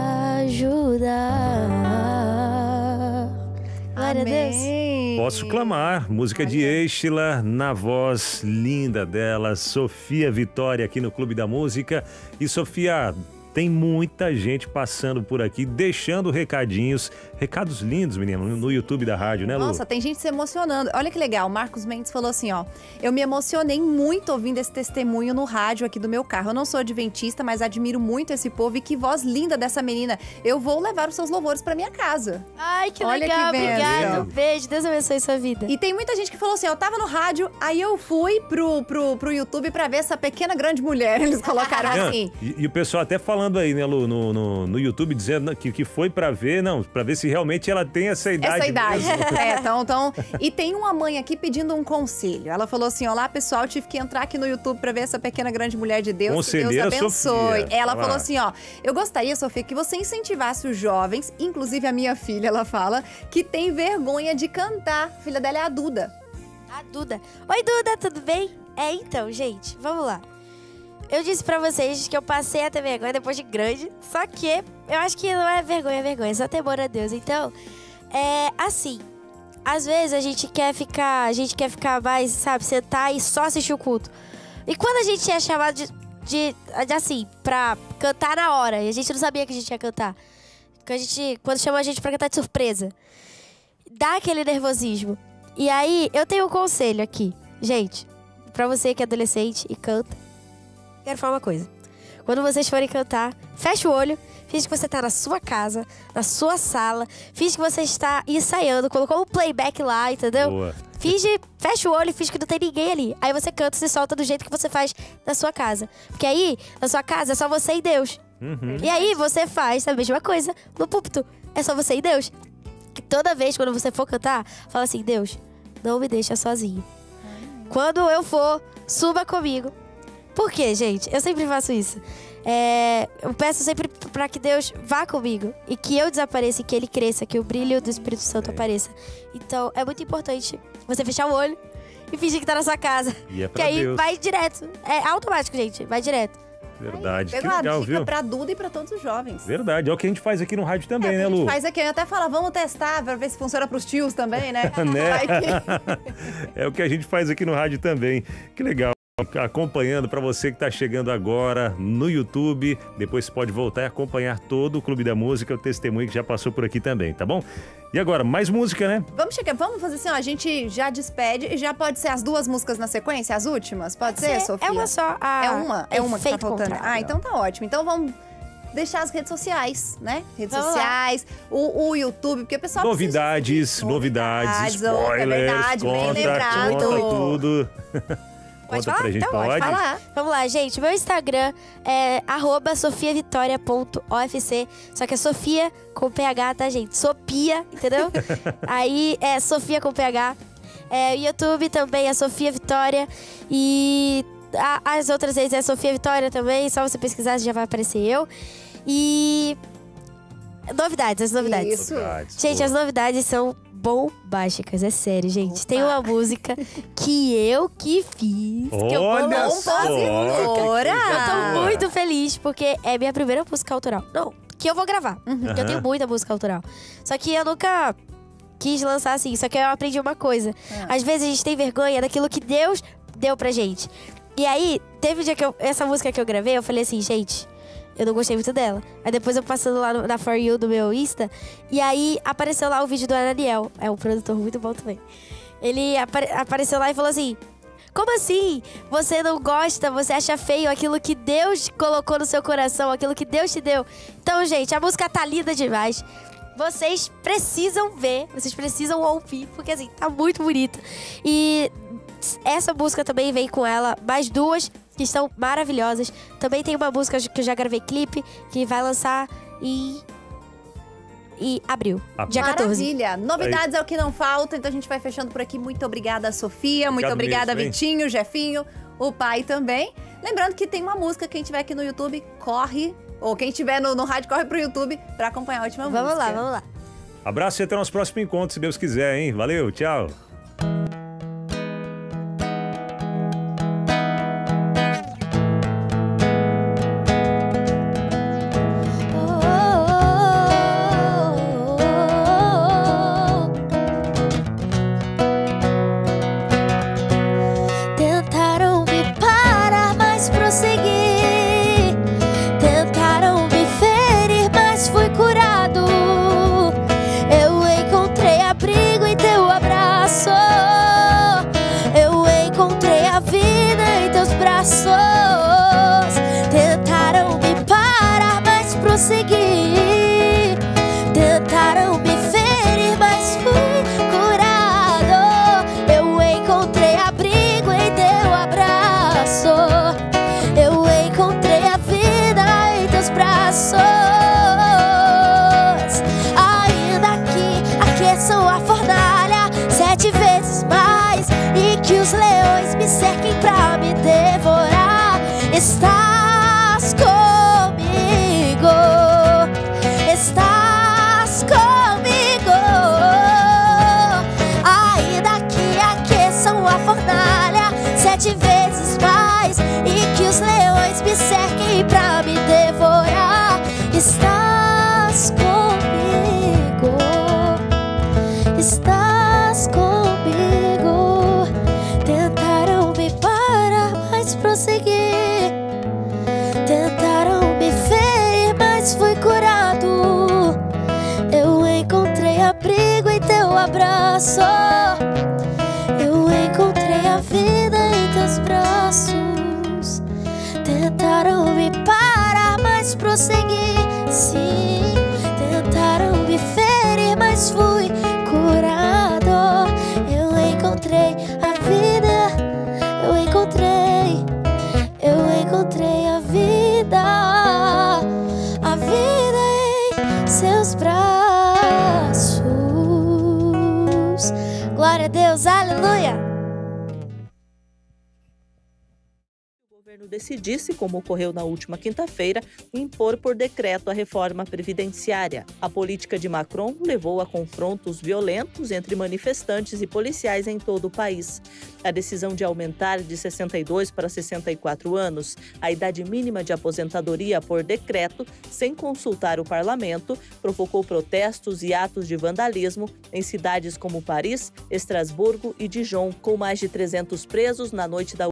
ajudar. Glória a Deus. Amém. Posso clamar, música de Estela, na voz linda dela, Sofia Vitória, aqui no Clube da Música. E Sofia, tem muita gente passando por aqui, deixando recadinhos, recados lindos, menino, no YouTube da rádio, né, Lu? Nossa, tem gente se emocionando. Olha que legal, o Marcos Mendes falou assim, ó. Eu me emocionei muito ouvindo esse testemunho no rádio aqui do meu carro. Eu não sou adventista, mas admiro muito esse povo e que voz linda dessa menina. Eu vou levar os seus louvores pra minha casa. Ai, que Olha legal, que bênção. obrigada. Beijo, Deus abençoe sua vida. E tem muita gente que falou assim, eu tava no rádio, aí eu fui pro, pro, pro YouTube pra ver essa pequena grande mulher. Eles colocaram Não, assim. E, e o pessoal até falando aí, né, Lu, no, no, no YouTube, dizendo que, que foi pra ver, não, pra ver se realmente ela tem essa idade. Essa idade. mesmo. É, então, então. E tem uma mãe aqui pedindo um conselho. Ela falou assim: olá, pessoal, tive que entrar aqui no YouTube pra ver essa pequena grande mulher de Deus. Que Deus Conselheira abençoe. Sofia. Ela Olha falou lá. assim: ó, eu gostaria, Sofia, que você incentivasse os jovens, inclusive a minha filha, ela fala, que tem vergonha de cantar. A filha dela é a Duda. A Duda. Oi, Duda, tudo bem? É, então, gente, vamos lá. Eu disse pra vocês que eu passei a ter vergonha depois de grande, só que eu acho que não é vergonha, é vergonha, é só temor a Deus. Então, é assim, às vezes a gente quer ficar, a gente quer ficar mais, sabe, sentar e só assistir o culto. E quando a gente é chamado de, de, de assim, pra cantar na hora, e a gente não sabia que a gente ia cantar, quando, a gente, quando chama a gente pra cantar de surpresa, dá aquele nervosismo. E aí, eu tenho um conselho aqui, gente, pra você que é adolescente e canta. Quero falar uma coisa. Quando vocês forem cantar, fecha o olho, finge que você tá na sua casa, na sua sala, finge que você está ensaiando, colocou o playback lá, entendeu? Boa. Finge, fecha o olho e finge que não tem ninguém ali. Aí você canta e se solta do jeito que você faz na sua casa. Porque aí, na sua casa, é só você e Deus. Uhum. E aí você faz a mesma coisa no púlpito. É só você e Deus. Que toda vez quando você for cantar, fala assim, Deus, não me deixa sozinho. Quando eu for, suba comigo. Por quê, gente? Eu sempre faço isso. É, eu peço sempre pra que Deus vá comigo. E que eu desapareça e que Ele cresça. Que o brilho do Espírito Santo É. apareça. Então, é muito importante você fechar o olho e fingir que tá na sua casa. E é Que pra aí Deus. vai direto. É automático, gente. Vai direto. Verdade, que Pegou a legal, dica viu? pra Duda e pra todos os jovens. Verdade, é o que a gente faz aqui no rádio também, É, né, a gente Lu? faz aqui, eu até falo, vamos testar pra ver se funciona pros tios também, né? Né? Vai que- É o que a gente faz aqui no rádio também. Que legal. Acompanhando para você que está chegando agora no YouTube. Depois você pode voltar e acompanhar todo o Clube da Música, o testemunho que já passou por aqui também, tá bom? E agora, mais música, né? Vamos chegar, vamos fazer assim, ó, a gente já despede e já pode ser as duas músicas na sequência, as últimas? Pode ser, Ser- Sofia? É uma só. A... É uma? É uma que tá Efeito faltando? contrário. Ah, então tá ótimo. Então vamos deixar as redes sociais, né? Redes Vamos lá. sociais, o, o YouTube, porque o pessoal Novidades, precisa... novidades, Novidades, oh, é spoilers, verdade, bem conta, lembrado. conta tudo. Pode Conta falar? pra gente, Então, pode? falar. Vamos lá, gente. Meu Instagram é arroba sofiavitoria ponto o f c. Só que é Sofia com P H, tá, gente? Sofia, entendeu? Aí é Sofia com P H. É, YouTube também é Sofia Vitória. E a- as outras vezes é Sofia Vitória também. Só você pesquisar, já vai aparecer eu. E... Novidades, as novidades. Isso. Novidades, Gente, boa. as novidades são bombásticas, é sério, gente. Opa. Tem uma música que eu que fiz. que eu Olha vou só, compositora. que coisa Eu tô boa. muito feliz, porque é minha primeira música autoral. Não, que eu vou gravar. Porque eu tenho muita música autoral. Só que eu nunca quis lançar assim. Só que eu aprendi uma coisa. Ah. Às vezes a gente tem vergonha daquilo que Deus deu pra gente. E aí, teve um dia que eu, essa música que eu gravei, eu falei assim, gente, eu não gostei muito dela. Aí depois eu passando lá no- na For You do meu Insta, e aí apareceu lá o vídeo do Ananiel. É um produtor muito bom também. Ele apare- apareceu lá e falou assim, como assim? Você não gosta, você acha feio aquilo que Deus colocou no seu coração, aquilo que Deus te deu. Então, gente, a música tá linda demais. Vocês precisam ver, vocês precisam ouvir, porque assim, tá muito bonita. E essa música também vem com ela, mais duas que estão maravilhosas. Também tem uma música que eu já gravei clipe, que vai lançar em, em abril, Abril. dia quatorze. Maravilha. Novidades é o que não falta, então a gente vai fechando por aqui. Muito obrigada, Sofia. Muito Obrigado obrigada, mesmo, hein? Vitinho, Jefinho, o pai também. Lembrando que tem uma música, quem tiver aqui no YouTube, corre. Ou quem tiver no, no rádio, corre pro YouTube pra acompanhar a última Vamos música. lá, vamos lá. Abraço e até o nosso próximo encontro, se Deus quiser, hein? Valeu, tchau. Tentaram me parar, mas prossegui. Tentaram me ferir, mas fui curado. Eu encontrei abrigo em teu abraço. Eu encontrei a vida em teus braços. Tentaram me parar, mas prossegui. Tentaram me ferir, mas fui curado. Eu encontrei abrigo em teu abraço. Eu encontrei a vida em teus braços. Ainda que aqueçam a fornalha sete vezes mais e que os leões me cerquem pra me devorar, estás comigo. Estás comigo. Ainda que aqueçam a fornalha sete vezes mais e que os leões me cerquem pra me devorar, estás comigo. Estás comigo. Tentaram me parar, mas prossegui. Tentaram me ferir, mas fui curado. Eu encontrei abrigo em teu abraço. Eu encontrei a vida em teus braços. Tentaram me parar, mas prossegui. Sim, tentaram me ferir, mas fui curado. Eu encontrei Glória a Deus, aleluia! O governo decidisse, como ocorreu na última quinta-feira, impor por decreto a reforma previdenciária. A política de Macron levou a confrontos violentos entre manifestantes e policiais em todo o país. A decisão de aumentar de sessenta e dois para sessenta e quatro anos a idade mínima de aposentadoria por decreto, sem consultar o parlamento, provocou protestos e atos de vandalismo em cidades como Paris, Estrasburgo e Dijon, com mais de trezentos presos na noite da